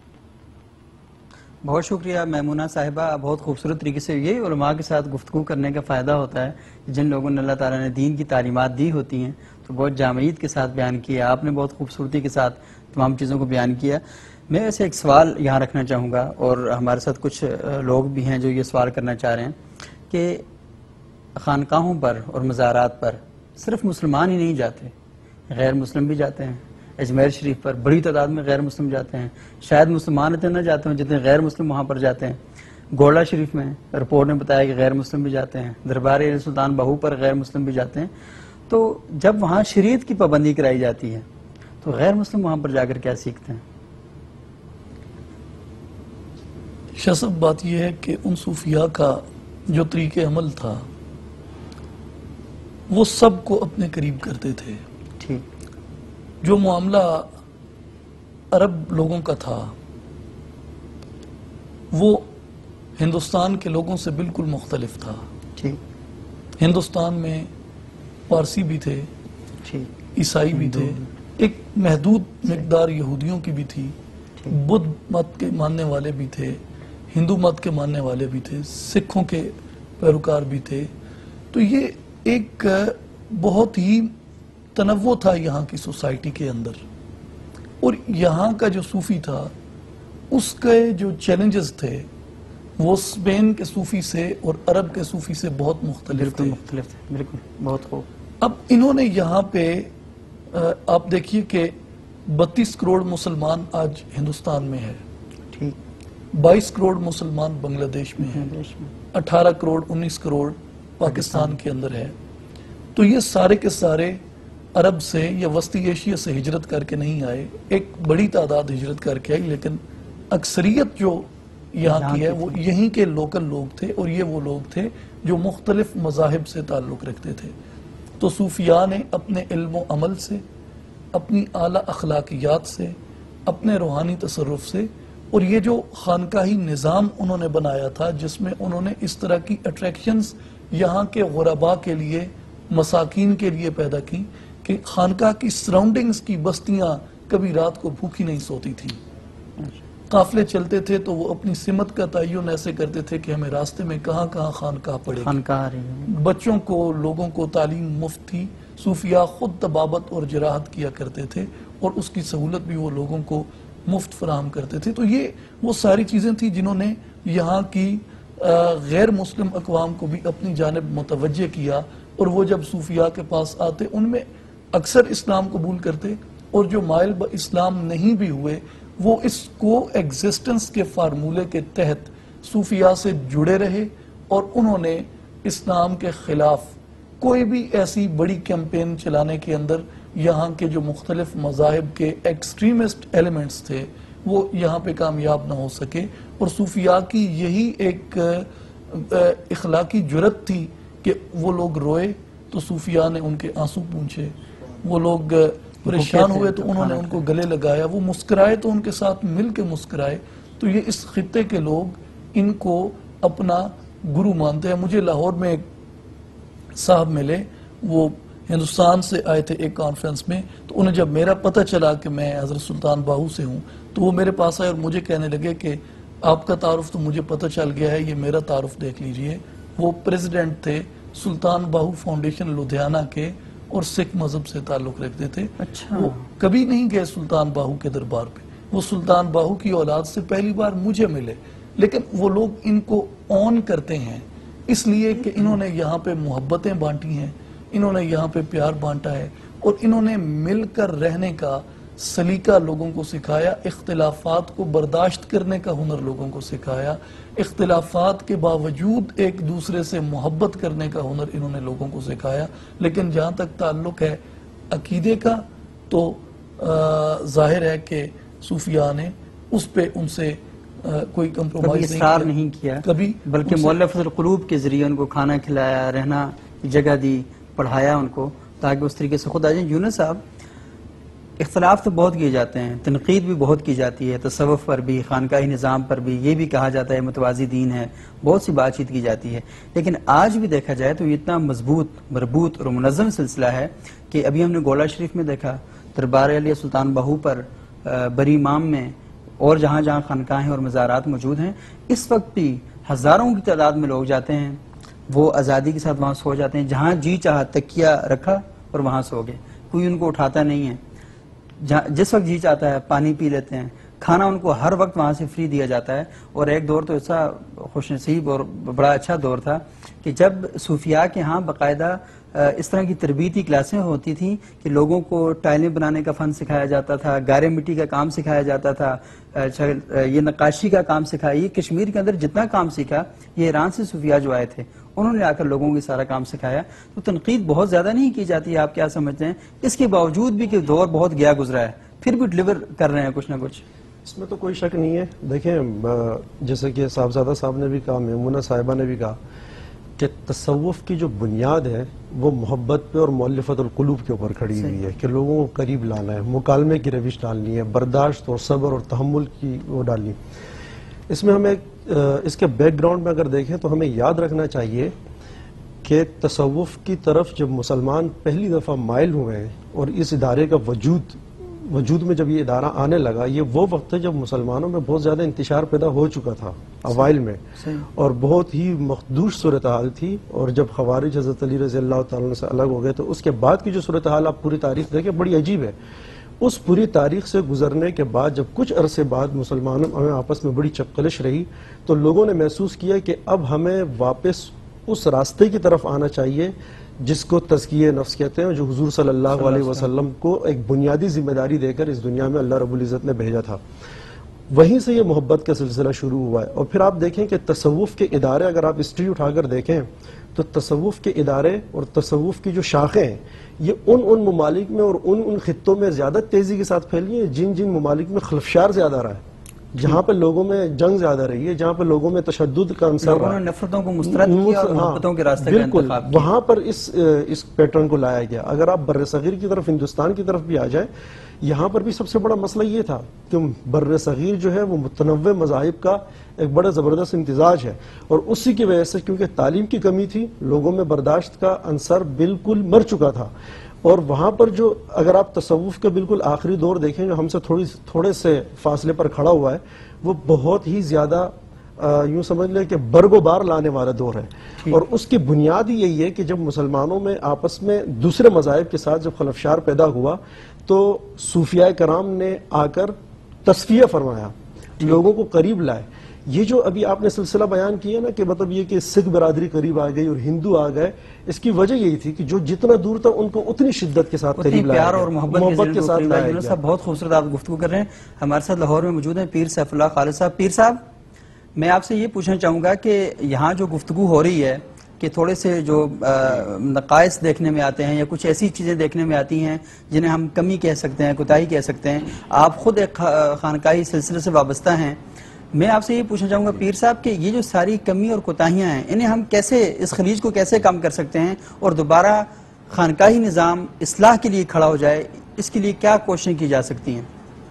بہت شکریہ میمونہ صاحبہ. بہت خوبصورت طریقے سے یہی علماء کے ساتھ گفتگو کرنے کا فائدہ ہوتا ہے. جن لوگوں نے اللہ تعالیٰ نے دین کی تعلیمات دی ہوتی ہیں تو بہت جامعیت کے ساتھ بیان کیا. آپ نے بہت خوبصورتی کے ساتھ تمام چیزوں کو بیان کیا. میں ایسے ایک سوال یہاں رکھنا چاہوں گا، اور ہمارے ساتھ کچھ لوگ بھی ہیں جو یہ سوال کرنا چاہ رہے ہیں کہ خانقاہوں پر اور مزارات پر صرف مسلمان ہی نہیں جاتے، غیر مسلم بھی جاتے ہیں. اجمیر شریف پر بڑی تعداد میں غیر مسلم جاتے ہیں. شاید مسلمان اتنے نہ جاتے ہیں جتنے غیر مسلم وہاں پر جاتے ہیں. گوڑا شریف میں رپورٹ نے بتایا کہ غیر مسلم بھی جاتے ہیں. دربار سلطان باہو پر غیر مسلم بھی جاتے ہیں. تو جب وہاں شریعت کی پابندی کرائی جاتی ہے تو غیر مسلم وہاں پر جا کر کیا سیکھتے ہیں؟ شاہ صاحب بات یہ ہے کہ ان صوفیاء کا جو طریقہ عمل تھا وہ سب کو اپنے قریب کرتے تھے. ٹھیک. جو معاملہ عرب لوگوں کا تھا وہ ہندوستان کے لوگوں سے بالکل مختلف تھا. ہندوستان میں پارسی بھی تھے, عیسائی بھی تھے, ایک محدود مقدار یہودیوں کی بھی تھی, بدھ مت کے ماننے والے بھی تھے, ہندو مت کے ماننے والے بھی تھے, سکھوں کے پیروکار بھی تھے. تو یہ ایک بہت ہی تنوع تھا یہاں کی سوسائٹی کے اندر. اور یہاں کا جو صوفی تھا اس کے جو چیلنجز تھے وہ اسپین کے صوفی سے اور عرب کے صوفی سے بہت مختلف تھے. بالکل بہت خوب. اب انہوں نے یہاں پہ آپ دیکھیے کہ 32 کروڑ مسلمان آج ہندوستان میں ہے, 22 کروڑ مسلمان بنگلہ دیش میں ہیں, 18 کروڑ 19 کروڑ پاکستان کے اندر ہے. تو یہ سارے کے سارے عرب سے یا وسطی ایشیا سے ہجرت کر کے نہیں آئے. ایک بڑی تعداد ہجرت کر کے آئی, لیکن اکثریت جو یہاں کی ہے وہ یہیں کے لوکل لوگ تھے, اور یہ وہ لوگ تھے جو مختلف مذاہب سے تعلق رکھتے تھے. تو صوفیاء نے اپنے علم و عمل سے, اپنی اعلیٰ اخلاقیات سے, اپنے روحانی تصرف سے, اور یہ جو خانقاہی نظام انہوں نے بنایا تھا جس میں انہوں نے اس طرح کی اٹریکشنز یہاں کے غرباء کے لیے, مساکین کے لیے پیدا کی کہ خانقاہ کی سراؤنڈنگز کی بستیاں کبھی رات کو بھوکی نہیں سوتی تھیں. قافلے چلتے تھے تو وہ اپنی سمت کا تعین ایسے کرتے تھے کہ ہمیں راستے میں کہاں کہاں خانقاہ پڑے گی. بچوں کو, لوگوں کو تعلیم مفت تھی. صوفیاء خود طبابت اور جراحت کیا کرتے تھے, اور اس کی سہولت بھی وہ لوگوں کو مفت فراہم کرتے تھے. تو یہ وہ ساری چیزیں تھیں جنہوں نے یہاں کی غیر مسلم اقوام کو بھی اپنی جانب متوجہ کیا, اور وہ جب صوفیاء کے پاس آتے ان میں اکثر اسلام قبول کرتے, اور جو مائل با اسلام نہیں بھی ہوئے وہ اس کو ایگزسٹنس کے فارمولے کے تحت صوفیاء سے جڑے رہے, اور انہوں نے اسلام کے خلاف کوئی بھی ایسی بڑی کیمپین چلانے کے اندر یہاں کے جو مختلف مذاہب کے ایکسٹریمسٹ ایلیمنٹس تھے وہ یہاں پہ کامیاب نہ ہو سکے. اور صوفیاء کی یہی ایک اخلاقی جرت تھی کہ وہ لوگ روئے تو صوفیاء نے ان کے آنسو پونچھے, وہ لوگ پریشان ہوئے تو انہوں نے ان کو گلے لگایا, وہ مسکرائے تو ان کے ساتھ مل کے مسکرائے. تو یہ اس خطے کے لوگ ان کو اپنا گرو مانتے ہیں. مجھے لاہور میں ایک صاحب ملے, وہ ہندوستان سے آئے تھے ایک کانفرنس میں, تو انہیں جب میرا پتہ چلا کہ میں حضرت سلطان باہو سے ہوں تو وہ میرے پاس آئے اور مجھے کہنے لگے کہ آپ کا تعارف تو مجھے پتہ چل گیا ہے, یہ میرا تعارف دیکھ لیجئے. وہ پریزیڈنٹ تھے سلطان باہو فاؤنڈیشن لدھیانہ کے, اور سکھ مذہب سے تعلق رکھتے تھے. وہ کبھی نہیں گئے سلطان باہو کے دربار پہ, وہ سلطان باہو کی اولاد سے پہلی بار مجھے ملے, لیکن وہ لوگ ان کو اون کرتے ہیں اس لیے کہ انہوں نے یہاں پہ محبتیں بانٹی ہیں, انہوں نے یہاں پہ پیار بانٹا ہے, اور انہوں نے مل کر رہنے کا سلیقہ لوگوں کو سکھایا, اختلافات کو برداشت کرنے کا ہنر لوگوں کو سکھایا, اختلافات کے باوجود ایک دوسرے سے محبت کرنے کا ہنر انہوں نے لوگوں کو سکھایا. لیکن جہاں تک تعلق ہے عقیدے کا تو ظاہر ہے کہ صوفیاء نے اس پہ ان سے کوئی کمپرومائز نہیں کیا کبھی, بلکہ مؤلف القلوب کے ذریعے ان کو کھانا کھلایا, رہنا جگہ دی, پڑھایا ان کو تاکہ اس طریقے سے خود آ جائیں. یونس صاحب, اختلاف تو بہت کیے جاتے ہیں, تنقید بھی بہت کی جاتی ہے, تصوف پر بھی, خانقاہی نظام پر بھی, یہ بھی کہا جاتا ہے متوازی دین ہے, بہت سی بات چیت کی جاتی ہے. لیکن آج بھی دیکھا جائے تو یہ اتنا مضبوط, مربوط اور منظم سلسلہ ہے کہ ابھی ہم نے گولہ شریف میں دیکھا, دربار علیہ سلطان باہو پر, بری امام میں, اور جہاں جہاں خانقاہیں اور مزارات موجود ہیں, اس وقت بھی ہزاروں کی تعداد میں لوگ جاتے ہیں, وہ آزادی کے ساتھ وہاں سو جاتے ہیں, جہاں جی چاہا تکیہ رکھا اور وہاں سو گئے, کوئی ان کو اٹھاتا نہیں ہے. جس وقت جی چاہتا ہے پانی پی لیتے ہیں, کھانا ان کو ہر وقت وہاں سے فری دیا جاتا ہے. اور ایک دور تو ایسا خوش نصیب اور بڑا اچھا دور تھا کہ جب صوفیاء کے ہاں باقاعدہ اس طرح کی تربیتی کلاسیں ہوتی تھیں کہ لوگوں کو ٹائلیں بنانے کا فن سکھایا جاتا تھا, گارے مٹی کا کام سکھایا جاتا تھا, یہ نقاشی کا کام سکھایا. یہ کشمیر کے اندر جتنا کام سیکھا یہ ایران سے صوفیاء جو آئے تھے انہوں نے آ کر لوگوں کو سارا کام سکھایا. تو تنقید بہت زیادہ نہیں کی جاتی ہے, آپ کیا سمجھتے ہیں؟ اس کے باوجود بھی کہ دور بہت گیا گزرا ہے پھر بھی ڈلیور کر رہے ہیں کچھ نہ کچھ. اس میں تو کوئی شک نہیں ہے. دیکھیں جیسے کہ صاحبزادہ صاحب نے بھی کہا, میمونہ صاحبہ نے بھی کہا, کہ تصوف کی جو بنیاد ہے وہ محبت پہ اور مؤلفت القلوب کے اوپر کھڑی ہوئی ہے کہ لوگوں کو قریب لانا ہے، مکالمے کی روش ڈالنی ہے، برداشت اور صبر اور تحمل کی وہ ڈالنی. اس میں ہمیں اس کے بیک گراؤنڈ میں اگر دیکھیں تو ہمیں یاد رکھنا چاہیے کہ تصوف کی طرف جب مسلمان پہلی دفعہ مائل ہوئے ہیں اور اس ادارے کا وجود میں جب یہ ادارہ آنے لگا، یہ وہ وقت ہے جب مسلمانوں میں بہت زیادہ انتشار پیدا ہو چکا تھا اوائل میں، اور بہت ہی مخدوش صورتحال تھی. اور جب خوارج حضرت علی رضی اللہ تعالیٰ سے الگ ہو گئے تو اس کے بعد کی جو صورتحال آپ پوری تاریخ دیکھیں بڑی عجیب ہے. اس پوری تاریخ سے گزرنے کے بعد جب کچھ عرصے بعد مسلمانوں میں آپس میں بڑی چپقلش رہی تو لوگوں نے محسوس کیا کہ اب ہمیں واپس اس راستے کی طرف آنا چاہیے جس کو تزکیہ نفس کہتے ہیں، جو حضور صلی اللہ علیہ وسلم کو ایک بنیادی ذمہ داری دے کر اس دنیا میں اللہ رب العزت نے بھیجا تھا. وہیں سے یہ محبت کا سلسلہ شروع ہوا ہے. اور پھر آپ دیکھیں کہ تصوف کے ادارے اگر آپ ہسٹری اٹھا کر دیکھیں تو تصوف کے ادارے اور تصوف کی جو شاخیں ہیں یہ ان ممالک میں اور ان خطوں میں زیادہ تیزی کے ساتھ پھیلی ہیں جن ممالک میں خلفشار زیادہ رہا ہے، جہاں پہ لوگوں میں جنگ زیادہ رہی ہے، جہاں پہ لوگوں میں تشدد کا عنصر لوگوں نے نفرتوں کو مسترد کیا اور محبتوں کے راستے کا انتخاب کیا. وہاں پر اس پیٹرن کو لایا گیا. اگر آپ بر صغیر کی طرف، ہندوستان کی طرف بھی آ جائیں، یہاں پر بھی سب سے بڑا مسئلہ یہ تھا کہ بر صغیر جو ہے وہ متنوع مذاہب کا ایک بڑا زبردست امتزاج ہے، اور اسی کی وجہ سے کیونکہ تعلیم کی کمی تھی، لوگوں میں برداشت کا عنصر بالکل مر چکا تھا. اور وہاں پر جو اگر آپ تصوف کے بالکل آخری دور دیکھیں جو ہم سے تھوڑے سے فاصلے پر کھڑا ہوا ہے، وہ بہت ہی زیادہ یوں سمجھ لیں کہ برگ و بار لانے والا دور ہے. اور اس کی بنیاد ہی یہی ہے کہ جب مسلمانوں میں آپس میں دوسرے مذاہب کے ساتھ جب خلفشار پیدا ہوا تو صوفیاء کرام نے آ کر تصفیہ فرمایا، لوگوں کو قریب لائے. یہ جو ابھی آپ نے سلسلہ بیان کیا نا کہ مطلب یہ کہ سکھ برادری قریب آ گئی اور ہندو آ گئے، اس کی وجہ یہی تھی کہ جو جتنا دور تھا ان کو اتنی شدت کے ساتھ قریب لایا، پیار اور محبت کے ساتھ لایا گیا. صاحب بہت خوبصورت آپ گفتگو کر رہے ہیں. ہمارے ساتھ لاہور میں موجود ہیں پیر سیف اللہ خالد صاحب. پیر صاحب، میں آپ سے یہ پوچھنا چاہوں گا کہ یہاں جو گفتگو ہو رہی ہے کہ تھوڑے سے جو نقائص دیکھنے میں آتے ہیں یا کچھ ایسی چیزیں دیکھنے میں آتی ہیں جنہیں ہم کمی کہہ سکتے ہیں، کوتاہی کہہ سکتے ہیں. آپ خود ایک خانقاہی سلسلے سے وابستہ ہیں. میں آپ سے یہ پوچھنا چاہوں گا پیر صاحب کہ یہ جو ساری کمی اور کوتاہیاں ہیں انہیں ہم کیسے، اس خلیج کو کیسے کم کر سکتے ہیں اور دوبارہ خانقاہی نظام اصلاح کے لیے کھڑا ہو جائے، اس کے لیے کیا کوششیں کی جا سکتی ہیں؟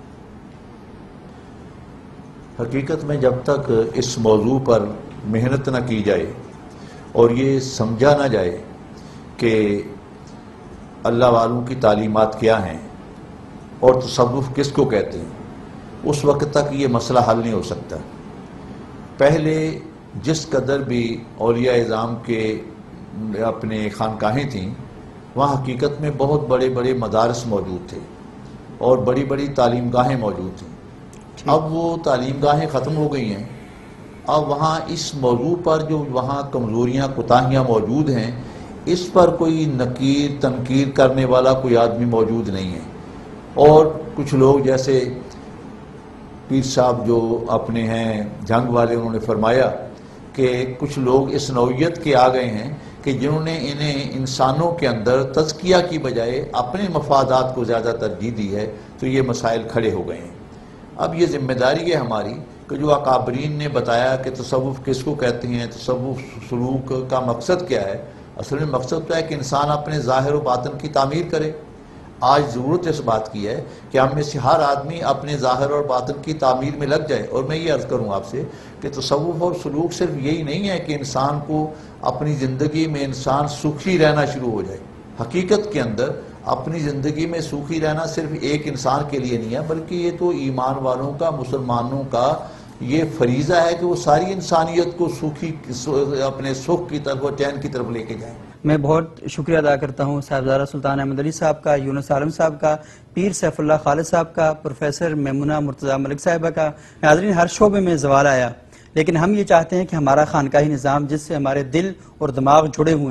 حقیقت میں جب تک اس موضوع پر محنت نہ کی جائے اور یہ سمجھا نہ جائے کہ اللہ والوں کی تعلیمات کیا ہیں اور تصوف کس کو کہتے ہیں، اس وقت تک یہ مسئلہ حل نہیں ہو سکتا. پہلے جس قدر بھی اولیاء اعظام کے اپنے خانقاہیں تھیں وہاں حقیقت میں بہت بڑے بڑے مدارس موجود تھے اور بڑی بڑی تعلیم گاہیں موجود تھیں. اب وہ تعلیم گاہیں ختم ہو گئی ہیں. اب وہاں اس موضوع پر جو وہاں کمزوریاں کوتاہیاں موجود ہیں اس پر کوئی نکیر تنقید کرنے والا کوئی آدمی موجود نہیں ہے. اور کچھ لوگ جیسے پیر صاحب جو اپنے ہیں جنگ والے، انہوں نے فرمایا کہ کچھ لوگ اس نوعیت کے آ گئے ہیں کہ جنہوں نے انہیں انسانوں کے اندر تزکیہ کی بجائے اپنے مفادات کو زیادہ ترجیح دی ہے، تو یہ مسائل کھڑے ہو گئے ہیں. اب یہ ذمہ داری ہے ہماری کہ جو اکابرین نے بتایا کہ تصوف کس کو کہتے ہیں، تصوف سلوک کا مقصد کیا ہے، اصل میں مقصد تو ہے کہ انسان اپنے ظاہر و باطن کی تعمیر کرے. آج ضرورت اس بات کی ہے کہ ہم میں سے ہر آدمی اپنے ظاہر اور باطن کی تعمیر میں لگ جائے. اور میں یہ عرض کروں آپ سے کہ تصوف اور سلوک صرف یہی نہیں ہے کہ انسان کو اپنی زندگی میں انسان سکھی رہنا شروع ہو جائے. حقیقت کے اندر اپنی زندگی میں سکھی رہنا صرف ایک انسان کے لیے نہیں ہے، بلکہ یہ تو ایمان والوں کا، مسلمانوں کا یہ فریضہ ہے کہ وہ ساری انسانیت کو سکھی اپنے سکھ کی طرف اور چین کی طرف لے کے جائیں. میں بہت شکریہ ادا کرتا ہوں صاحبزادہ سلطان احمد علی صاحب کا، یونس عالم صاحب کا، پیر سیف اللہ خالد صاحب کا، پروفیسر میمونہ مرتضیٰ ملک صاحبہ کا. ناظرین، ہر شعبے میں زوال آیا، لیکن ہم یہ چاہتے ہیں کہ ہمارا خانقاہی نظام جس سے ہمارے دل اور دماغ جڑے ہوئے ہیں،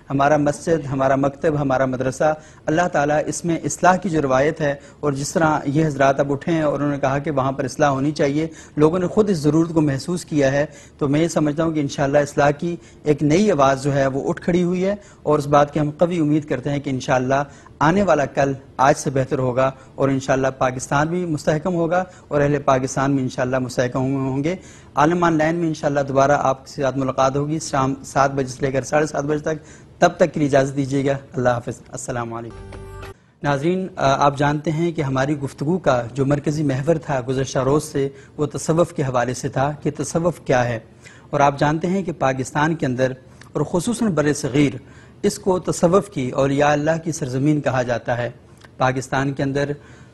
ہمارا مسجد، ہمارا مکتب، ہمارا مدرسہ، اللہ تعالیٰ اس میں اصلاح کی جو روایت ہے، اور جس طرح یہ حضرات اب اٹھے ہیں اور انہوں نے کہا کہ وہاں پر اصلاح ہونی چاہیے، لوگوں نے خود اس ضرورت کو محسوس کیا ہے، تو میں یہ سمجھتا ہوں کہ انشاءاللہ اصلاح کی ایک نئی آواز جو ہے وہ اٹھ کھڑی ہوئی ہے، اور اس بات کی ہم قوی امید کرتے ہیں کہ انشاءاللہ آنے والا کل آج سے بہتر ہوگا، اور انشاءاللہ پاکستان بھی مستحکم ہوگا اور اہل پاکستان بھی انشاءاللہ مستحکم ہوں گے۔ عالم آن لائن میں انشاءاللہ دوبارہ آپ کے ساتھ ملاقات ہوگی شام 7 بجے سے لے کر 7:30 بجے تک، تب تک کے لیے اجازت دیجیے گا۔ اللہ حافظ، السلام علیکم۔ ناظرین، آپ جانتے ہیں کہ ہماری گفتگو کا جو مرکزی محور تھا گزشتہ روز سے، وہ تصوف کے حوالے سے تھا کہ تصوف کیا ہے، اور آپ جانتے ہیں کہ پاکستان کے اندر اور خصوصاً بر صغیر اس کو تصوف کی اولیاء اللہ کی سرزمین کہا جاتا ہے۔ پاکستان کے اندر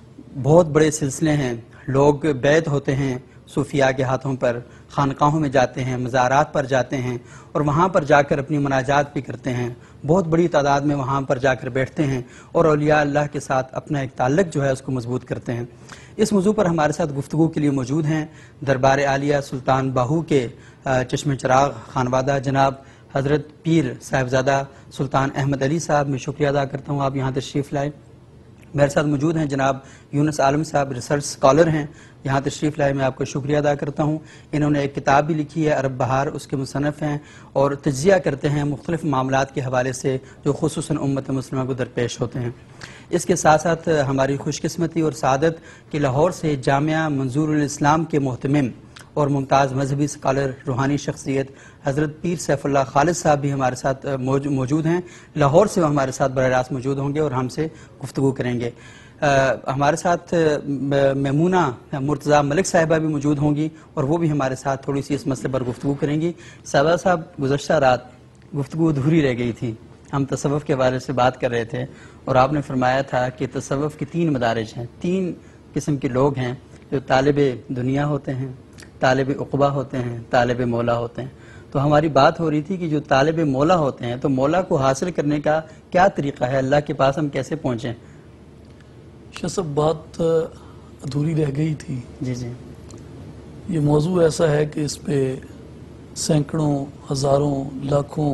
بہت بڑے سلسلے ہیں، لوگ بیعت ہوتے ہیں صوفیاء کے ہاتھوں پر، خانقاہوں میں جاتے ہیں، مزارات پر جاتے ہیں، اور وہاں پر جا کر اپنی مناجات بھی کرتے ہیں، بہت بڑی تعداد میں وہاں پر جا کر بیٹھتے ہیں اور اولیاء اللہ کے ساتھ اپنا ایک تعلق جو ہے اس کو مضبوط کرتے ہیں۔ اس موضوع پر ہمارے ساتھ گفتگو کے لیے موجود ہیں دربار عالیہ سلطان باہو کے چشم چراغ خانوادہ جناب حضرت پیر صاحبزادہ سلطان احمد علی صاحب۔ میں شکریہ ادا کرتا ہوں آپ یہاں تشریف لائے۔ میرے ساتھ موجود ہیں جناب یونس عالم صاحب، ریسرچ اسکالر ہیں، یہاں تشریف لائے، میں آپ کو شکریہ ادا کرتا ہوں۔ انہوں نے ایک کتاب بھی لکھی ہے عرب بہار، اس کے مصنف ہیں اور تجزیہ کرتے ہیں مختلف معاملات کے حوالے سے جو خصوصاً امت مسلمہ کو درپیش ہوتے ہیں۔ اس کے ساتھ ساتھ ہماری خوش قسمتی اور سعادت کہ لاہور سے جامعہ منظور الاسلام کے محتمم اور ممتاز مذہبی اسکالر روحانی شخصیت حضرت پیر سیف اللہ خالد صاحب بھی ہمارے ساتھ موجود ہیں۔ لاہور سے وہ ہمارے ساتھ براہ راست موجود ہوں گے اور ہم سے گفتگو کریں گے۔ ہمارے ساتھ میمونہ مرتضیٰ ملک صاحبہ بھی موجود ہوں گی اور وہ بھی ہمارے ساتھ تھوڑی سی اس مسئلے پر گفتگو کریں گی۔ صاحبہ صاحب، گزشتہ رات گفتگو ادھوری رہ گئی تھی، ہم تصوف کے بارے سے بات کر رہے تھے اور آپ نے فرمایا تھا کہ تصوف کی 3 مدارج ہیں، 3 قسم کے لوگ ہیں، جو طالب دنیا ہوتے ہیں، طالب عقبہ ہوتے ہیں، طالب مولا ہوتے ہیں۔ تو ہماری بات ہو رہی تھی کہ جو طالب مولا ہوتے ہیں تو مولا کو حاصل کرنے کا کیا طریقہ ہے، اللہ کے پاس ہم کیسے پہنچیں؟ شاہ صاحب، بات ادھوری رہ گئی تھی۔ جی جی، یہ موضوع ایسا ہے کہ اس پہ سینکڑوں، ہزاروں، لاکھوں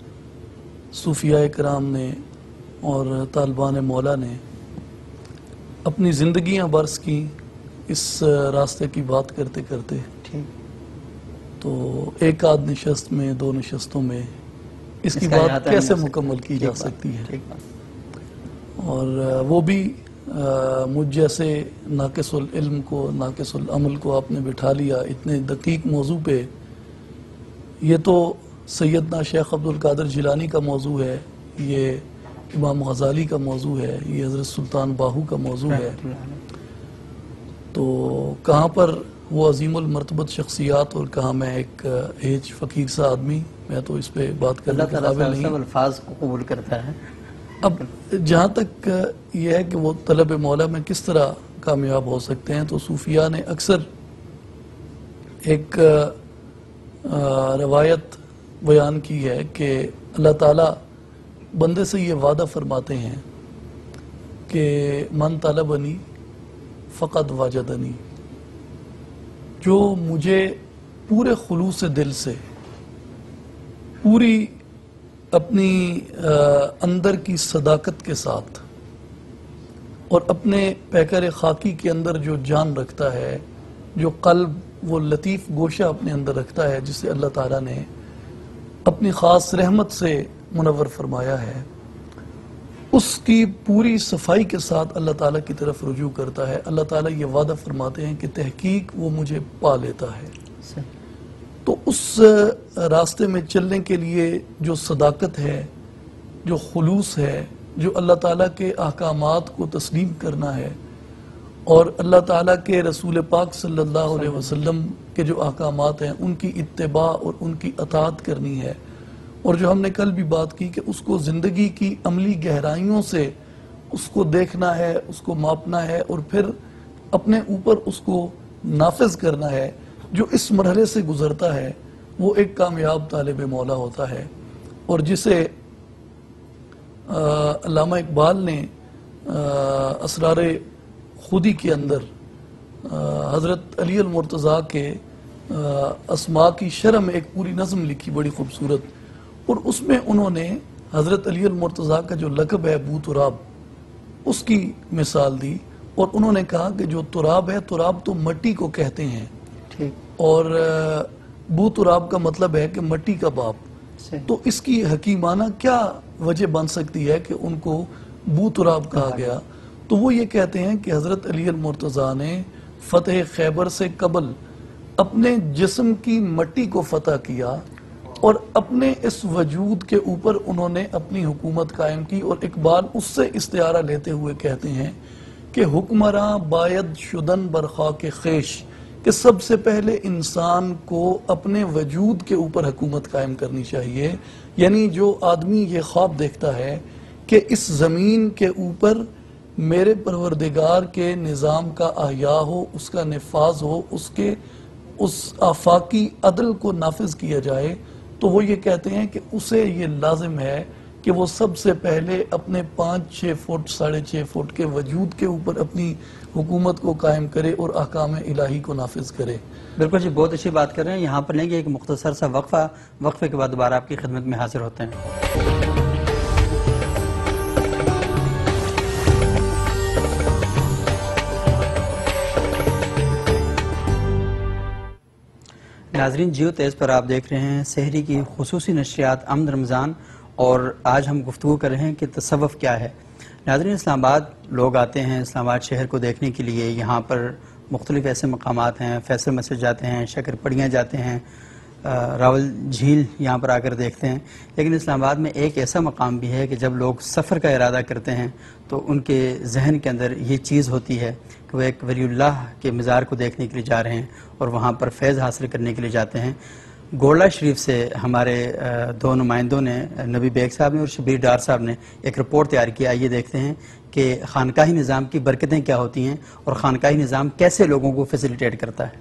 صوفیاء کرام نے اور طالبان مولا نے اپنی زندگیاں برس کی اس راستے کی بات کرتے کرتے۔ تو ایک آدھ نشست میں، 2 نشستوں میں اس کی بات کیسے مکمل کی جا سکتی ہے؟ اور وہ بھی مجھ جیسے ناقص العلم کو، ناقص العمل کو آپ نے بٹھا لیا اتنے دقیق موضوع پہ۔ یہ تو سیدنا شیخ عبدالقادر جیلانی کا موضوع ہے، یہ امام غزالی کا موضوع ہے، یہ حضرت سلطان باہو کا موضوع ہے۔ تو کہاں پر وہ عظیم المرتبت شخصیات اور کہاں میں ایک ایج فقیر سا آدمی، میں تو اس پہ بات کرنے کے قابل نہیں۔ اللہ الفاظ کو قبول کرتا ہے۔ اب جہاں تک یہ ہے کہ وہ طلب مولا میں کس طرح کامیاب ہو سکتے ہیں، تو صوفیاء نے اکثر ایک روایت بیان کی ہے کہ اللہ تعالیٰ بندے سے یہ وعدہ فرماتے ہیں کہ من طلبنی فقد وجدنی، جو مجھے پورے خلوص دل سے، پوری اپنی اندر کی صداقت کے ساتھ اور اپنے پیکر خاکی کے اندر جو جان رکھتا ہے، جو قلب وہ لطیف گوشہ اپنے اندر رکھتا ہے جسے اللہ تعالیٰ نے اپنی خاص رحمت سے منور فرمایا ہے، اس کی پوری صفائی کے ساتھ اللہ تعالیٰ کی طرف رجوع کرتا ہے۔ اللہ تعالیٰ یہ وعدہ فرماتے ہیں کہ تحقیق وہ مجھے پا لیتا ہے۔ تو اس راستے میں چلنے کے لیے جو صداقت ہے، جو خلوص ہے، جو اللہ تعالیٰ کے احکامات کو تسلیم کرنا ہے اور اللہ تعالیٰ کے رسول پاک صلی اللہ علیہ وسلم کے جو احکامات ہیں ان کی اتباع اور ان کی اطاعت کرنی ہے، اور جو ہم نے کل بھی بات کی کہ اس کو زندگی کی عملی گہرائیوں سے اس کو دیکھنا ہے، اس کو ماپنا ہے اور پھر اپنے اوپر اس کو نافذ کرنا ہے، جو اس مرحلے سے گزرتا ہے وہ ایک کامیاب طالب مولا ہوتا ہے۔ اور جسے علامہ اقبال نے اسرار خودی کے اندر حضرت علی المرتضیٰ کے اسماء کی شرح میں ایک پوری نظم لکھی بڑی خوبصورت، اور اس میں انہوں نے حضرت علی المرتضیٰ کا جو لقب ہے بو تراب، اس کی مثال دی، اور انہوں نے کہا کہ جو تراب ہے، تراب تو مٹی کو کہتے ہیں، اور بو تراب کا مطلب ہے کہ مٹی کا باپ۔ تو اس کی حکیمانہ کیا وجہ بن سکتی ہے کہ ان کو بو تراب کہا گیا؟ تو وہ یہ کہتے ہیں کہ حضرت علی المرتضیٰ نے فتح خیبر سے قبل اپنے جسم کی مٹی کو فتح کیا، اور اپنے اس وجود کے اوپر انہوں نے اپنی حکومت قائم کی، اور اقبال اس سے استعارہ لیتے ہوئے کہتے ہیں کہ حکمراں باید شدن برخاک خیش، کہ سب سے پہلے انسان کو اپنے وجود کے اوپر حکومت قائم کرنی چاہیے۔ یعنی جو آدمی یہ خواب دیکھتا ہے کہ اس زمین کے اوپر میرے پروردگار کے نظام کا احیاء ہو، اس کا نفاذ ہو، اس آفاقی عدل کو نافذ کیا جائے، تو وہ یہ کہتے ہیں کہ اسے یہ لازم ہے کہ وہ سب سے پہلے اپنے 5-6 فٹ 6.5 فٹ کے وجود کے اوپر اپنی حکومت کو قائم کرے اور احکام الہی کو نافذ کرے۔ بالکل جی، بہت اچھی بات کر رہے ہیں۔ یہاں پر لیں گے ایک مختصر سا وقفہ، وقفے کے بعد دوبارہ آپ کی خدمت میں حاضر ہوتے ہیں۔ ناظرین، جیو تیز پر آپ دیکھ رہے ہیں سحری کی خصوصی نشریات امن رمضان، اور آج ہم گفتگو کر رہے ہیں کہ تصوف کیا ہے۔ ناظرین، اسلام آباد لوگ آتے ہیں اسلام آباد شہر کو دیکھنے کے لیے، یہاں پر مختلف ایسے مقامات ہیں، فیصل مسجد جاتے ہیں، شکر پڑیاں جاتے ہیں، راول جھیل یہاں پر آ کر دیکھتے ہیں، لیکن اسلام آباد میں ایک ایسا مقام بھی ہے کہ جب لوگ سفر کا ارادہ کرتے ہیں تو ان کے ذہن کے اندر یہ چیز ہوتی ہے کہ وہ ایک ولی اللہ کے مزار کو دیکھنے کے لیے جا رہے ہیں اور وہاں پر فیض حاصل کرنے کے لیے جاتے ہیں۔ گولڑا شریف سے ہمارے دو نمائندوں نے، نبی بیگ صاحب نے اور شبیر ڈار صاحب نے، ایک رپورٹ تیار کیا۔ آئیے دیکھتے ہیں کہ خانقاہی نظام کی برکتیں کیا ہوتی ہیں اور خانقاہی نظام کیسے لوگوں کو فیسیلیٹیٹ کرتا ہے۔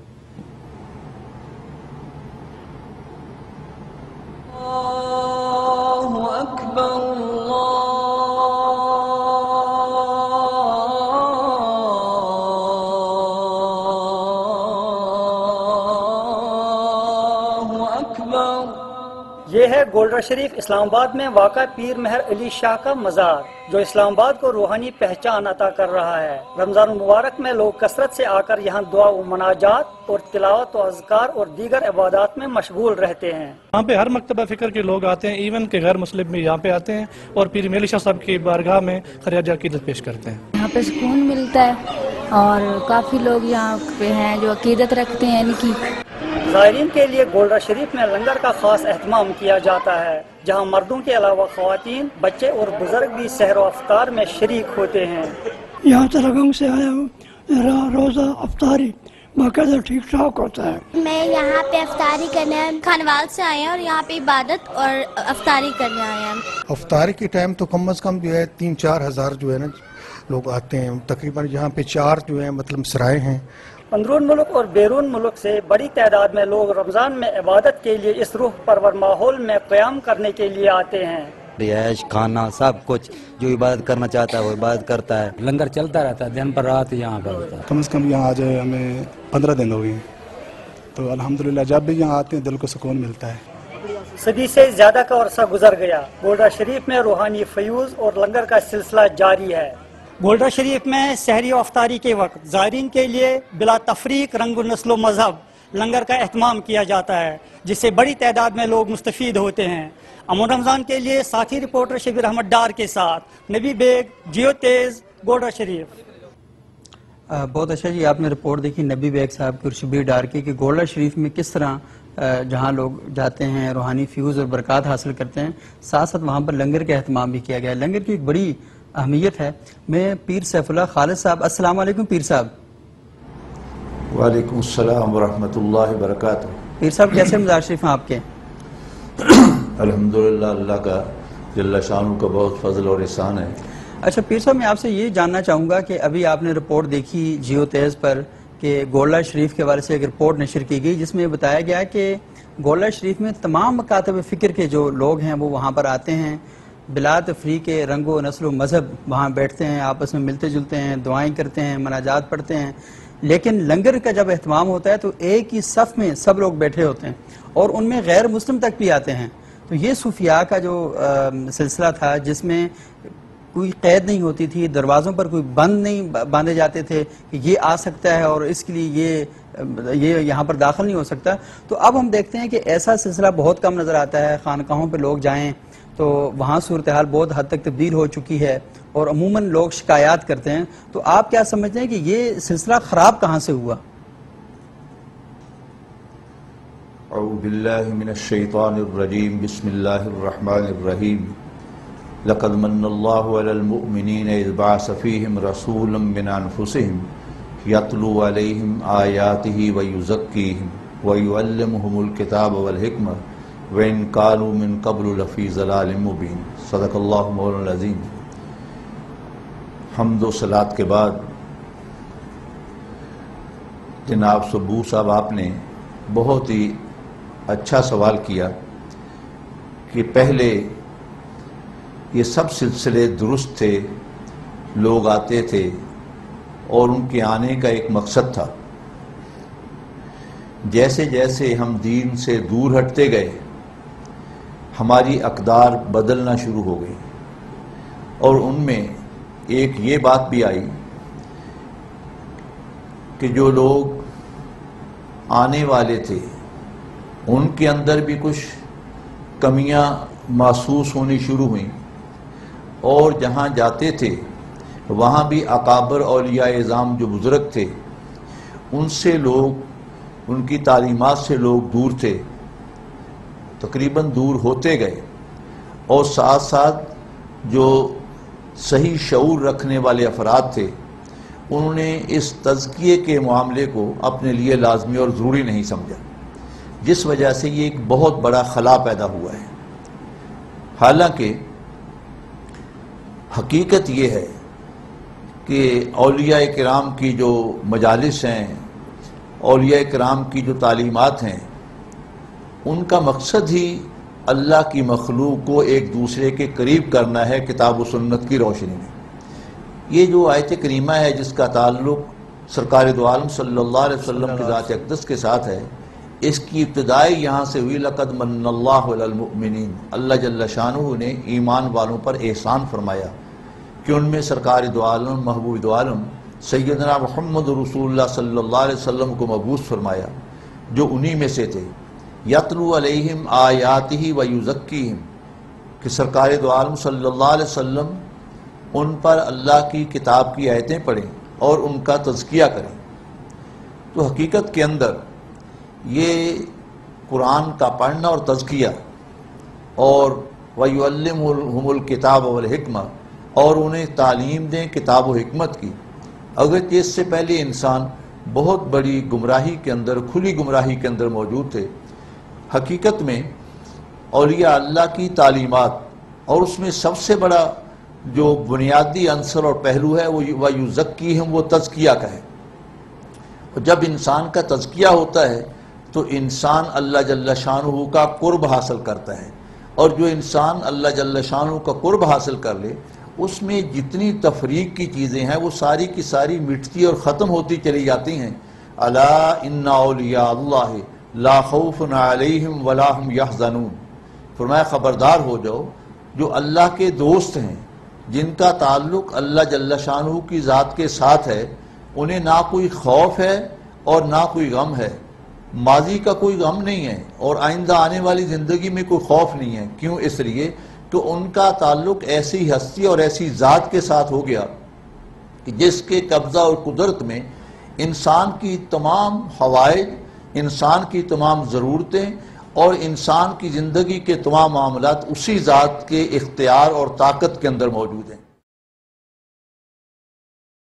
یہ ہے گولڑا شریف اسلام آباد میں واقع پیر مہر علی شاہ کا مزار، جو اسلام آباد کو روحانی پہچان عطا کر رہا ہے۔ رمضان المبارک میں لوگ کثرت سے آ کر یہاں دعا و مناجات اور تلاوت و اذکار اور دیگر عبادات میں مشغول رہتے ہیں۔ یہاں پہ ہر مکتبہ فکر کے لوگ آتے ہیں، ایون کہ غیر مسلم بھی یہاں پہ آتے ہیں اور پیر مہر علی شاہ صاحب کی بارگاہ میں خراج عقیدت پیش کرتے ہیں۔ یہاں پہ سکون ملتا ہے اور کافی لوگ یہاں پہ ہیں جو عقیدت رکھتے ہیں ان کی۔ زائرین کے لیے گولڑا شریف میں لنگر کا خاص اہتمام کیا جاتا ہے، جہاں مردوں کے علاوہ خواتین، بچے اور بزرگ بھی سحر و افطار میں شریک ہوتے ہیں۔ یہاں ترگنگ سے آیا ہوں، روزہ افطاری باقاعدہ ٹھیک ٹھاک ہوتا ہے۔ میں یہاں پہ افطاری کرنے خانوال سے آئے ہیں اور یہاں پہ عبادت اور افطاری کرنے آئے ہیں۔ افطاری کے ٹائم تو کم از کم جو ہے 3-4 ہزار جو ہے نا لوگ آتے ہیں، تقریباً یہاں پہ 4 جو ہے مطلب سرائے ہیں۔ اندرون ملک اور بیرون ملک سے بڑی تعداد میں لوگ رمضان میں عبادت کے لیے اس روح پرور ماحول میں قیام کرنے کے لیے آتے ہیں۔ رہائش، کھانا، سب کچھ جو عبادت کرنا چاہتا ہے وہ عبادت کرتا ہے۔ لنگر چلتا رہتا ہے دن پر رات یہاں پر ہوتا ہے۔ کم از کم یہاں آ جائے ہمیں 15 دن ہو گئے، تو الحمدللہ جب بھی یہاں آتے ہیں دل کو سکون ملتا ہے۔ صدی سے زیادہ کا عرصہ گزر گیا، گولڑا شریف میں روحانی فیوز اور لنگر کا سلسلہ جاری ہے۔ گولڑا شریف میں سحری و افطاری کے وقت زائرین کے لیے بلا تفریق رنگ و نسل و مذہب لنگر کا اہتمام کیا جاتا ہے، جس سے بڑی تعداد میں لوگ مستفید ہوتے ہیں۔ امن رمضان کے لیے ساتھی رپورٹر شبیر احمد ڈار کے ساتھ نبی بیگ، جیو تیز، گولڑا شریف۔ بہت اچھا جی، آپ نے رپورٹ دیکھی نبی بیگ صاحب کی اور شبیر ڈار کی کہ گولڑا شریف میں کس طرح جہاں لوگ جاتے ہیں روحانی فیوز اور برکات حاصل کرتے ہیں، ساتھ ساتھ وہاں پر لنگر کا اہتمام بھی کیا گیا ہے۔ لنگر کی ایک بڑی اہمیت ہے۔ میں پیر سیف اللہ خالد صاحب، السلام علیکم پیر صاحب۔ وعلیکم السلام ورحمۃ اللہ وبرکاتہ۔ پیر صاحب کیسے مزار شریف ہیں آپ کے؟ الحمدللہ اللہ کا جل شانہ کا بہت فضل اور احسان ہے۔ اچھا پیر صاحب، میں آپ سے یہ جاننا چاہوں گا کہ ابھی آپ نے رپورٹ دیکھی جیو تیز پر کہ گولڑا شریف کے حوالے سے ایک رپورٹ نشر کی گئی جس میں بتایا گیا کہ گولڑا شریف میں تمام مکاتب فکر کے جو لوگ ہیں وہ وہاں پر آتے ہیں، بلا تفریق رنگ و نسل و مذہب وہاں بیٹھتے ہیں، آپس میں ملتے جلتے ہیں، دعائیں کرتے ہیں، مناجات پڑھتے ہیں، لیکن لنگر کا جب اہتمام ہوتا ہے تو ایک ہی صف میں سب لوگ بیٹھے ہوتے ہیں اور ان میں غیر مسلم تک بھی آتے ہیں۔ تو یہ صوفیاء کا جو سلسلہ تھا جس میں کوئی قید نہیں ہوتی تھی، دروازوں پر کوئی بند نہیں باندھے جاتے تھے کہ یہ آ سکتا ہے اور اس کے لیے یہ یہاں پر داخل نہیں ہو سکتا، تو اب ہم دیکھتے ہیں کہ ایسا سلسلہ بہت کم نظر آتا ہے. خانقاہوں پہ لوگ جائیں تو وہاں صورتحال بہت حد تک تبدیل ہو چکی ہے اور عموماً لوگ شکایات کرتے ہیں. تو آپ کیا سمجھتے ہیں کہ یہ سلسلہ خراب کہاں سے ہوا؟ اعوذ باللہ من الشیطان الرجیم، بسم اللہ الرحمن الرحیم. لقد من اللہ علی المؤمنین اذ بعث فیہم رسولا من انفسہم یتلو علیہم آیاتہ ویزکیہم ویعلمہم الکتاب والحکمہ وَإِن كَانُوا مِن قَبْلُ لَفِي ضَلَالٍ مُبِينٍ. صدق اللہ مولانا العظیم. حمد و صلات کے بعد جناب سبو صاحب آپ نے بہت ہی اچھا سوال کیا کہ پہلے یہ سب سلسلے درست تھے، لوگ آتے تھے اور ان کے آنے کا ایک مقصد تھا. جیسے جیسے ہم دین سے دور ہٹتے گئے ہماری اقدار بدلنا شروع ہو گئی اور ان میں ایک یہ بات بھی آئی کہ جو لوگ آنے والے تھے ان کے اندر بھی کچھ کمیاں محسوس ہونی شروع ہوئیں اور جہاں جاتے تھے وہاں بھی اکابر اولیاء اعظام جو بزرگ تھے ان سے لوگ، ان کی تعلیمات سے لوگ دور تھے، تقریباً دور ہوتے گئے. اور ساتھ ساتھ جو صحیح شعور رکھنے والے افراد تھے انہوں نے اس تزکیے کے معاملے کو اپنے لیے لازمی اور ضروری نہیں سمجھا، جس وجہ سے یہ ایک بہت بڑا خلا پیدا ہوا ہے. حالانکہ حقیقت یہ ہے کہ اولیاء کرام کی جو مجالس ہیں، اولیاء کرام کی جو تعلیمات ہیں، ان کا مقصد ہی اللہ کی مخلوق کو ایک دوسرے کے قریب کرنا ہے کتاب و سنت کی روشنی میں. یہ جو آیت کریمہ ہے جس کا تعلق سرکار دو عالم صلی اللہ علیہ وسلم کی ذات اقدس کے ساتھ ہے، اس کی ابتدائی یہاں سے ہوئی لقد من اللہ علی المؤمنین. اللہ جل شانہ نے ایمان والوں پر احسان فرمایا کہ ان میں سرکار دو عالم، محبوب دو عالم سیدنا محمد رسول اللہ صلی اللہ علیہ وسلم کو مبعوث فرمایا جو انہی میں سے تھے. یتلو علیہم آیاتہ ویزکیہم، کہ سرکار دو عالم صلی اللہ علیہ وسلم ان پر اللہ کی کتاب کی آیتیں پڑھیں اور ان کا تزکیہ کریں. تو حقیقت کے اندر یہ قرآن کا پڑھنا اور تزکیہ اور وَيُعَلِّمُهُمُ الْكِتَابَ وَالْحِكْمَةَ، اور انہیں تعلیم دیں کتاب و حکمت کی. اگرچہ اس سے پہلے انسان بہت بڑی گمراہی کے اندر، کھلی گمراہی کے اندر موجود تھے. حقیقت میں اولیاء اللہ کی تعلیمات، اور اس میں سب سے بڑا جو بنیادی عنصر اور پہلو ہے وہ وَيُزَكِّيهِمْ، وہ تزکیہ کا ہے. اور جب انسان کا تزکیہ ہوتا ہے تو انسان اللہ جل شانہ کا قرب حاصل کرتا ہے، اور جو انسان اللہ جل شانہ کا قرب حاصل کر لے اس میں جتنی تفریق کی چیزیں ہیں وہ ساری کی ساری مٹتی اور ختم ہوتی چلی جاتی ہیں. الا ان اولیاء اللہ لا خوف علیہم ولا هم یحزنون. فرمایا خبردار ہو جاؤ، جو اللہ کے دوست ہیں، جن کا تعلق اللہ جل شانہ کی ذات کے ساتھ ہے، انہیں نہ کوئی خوف ہے اور نہ کوئی غم ہے. ماضی کا کوئی غم نہیں ہے اور آئندہ آنے والی زندگی میں کوئی خوف نہیں ہے. کیوں؟ اس لیے کہ ان کا تعلق ایسی ہستی اور ایسی ذات کے ساتھ ہو گیا کہ جس کے قبضہ اور قدرت میں انسان کی تمام حوائج، انسان کی تمام ضرورتیں اور انسان کی زندگی کے تمام معاملات اسی ذات کے اختیار اور طاقت کے اندر موجود ہیں.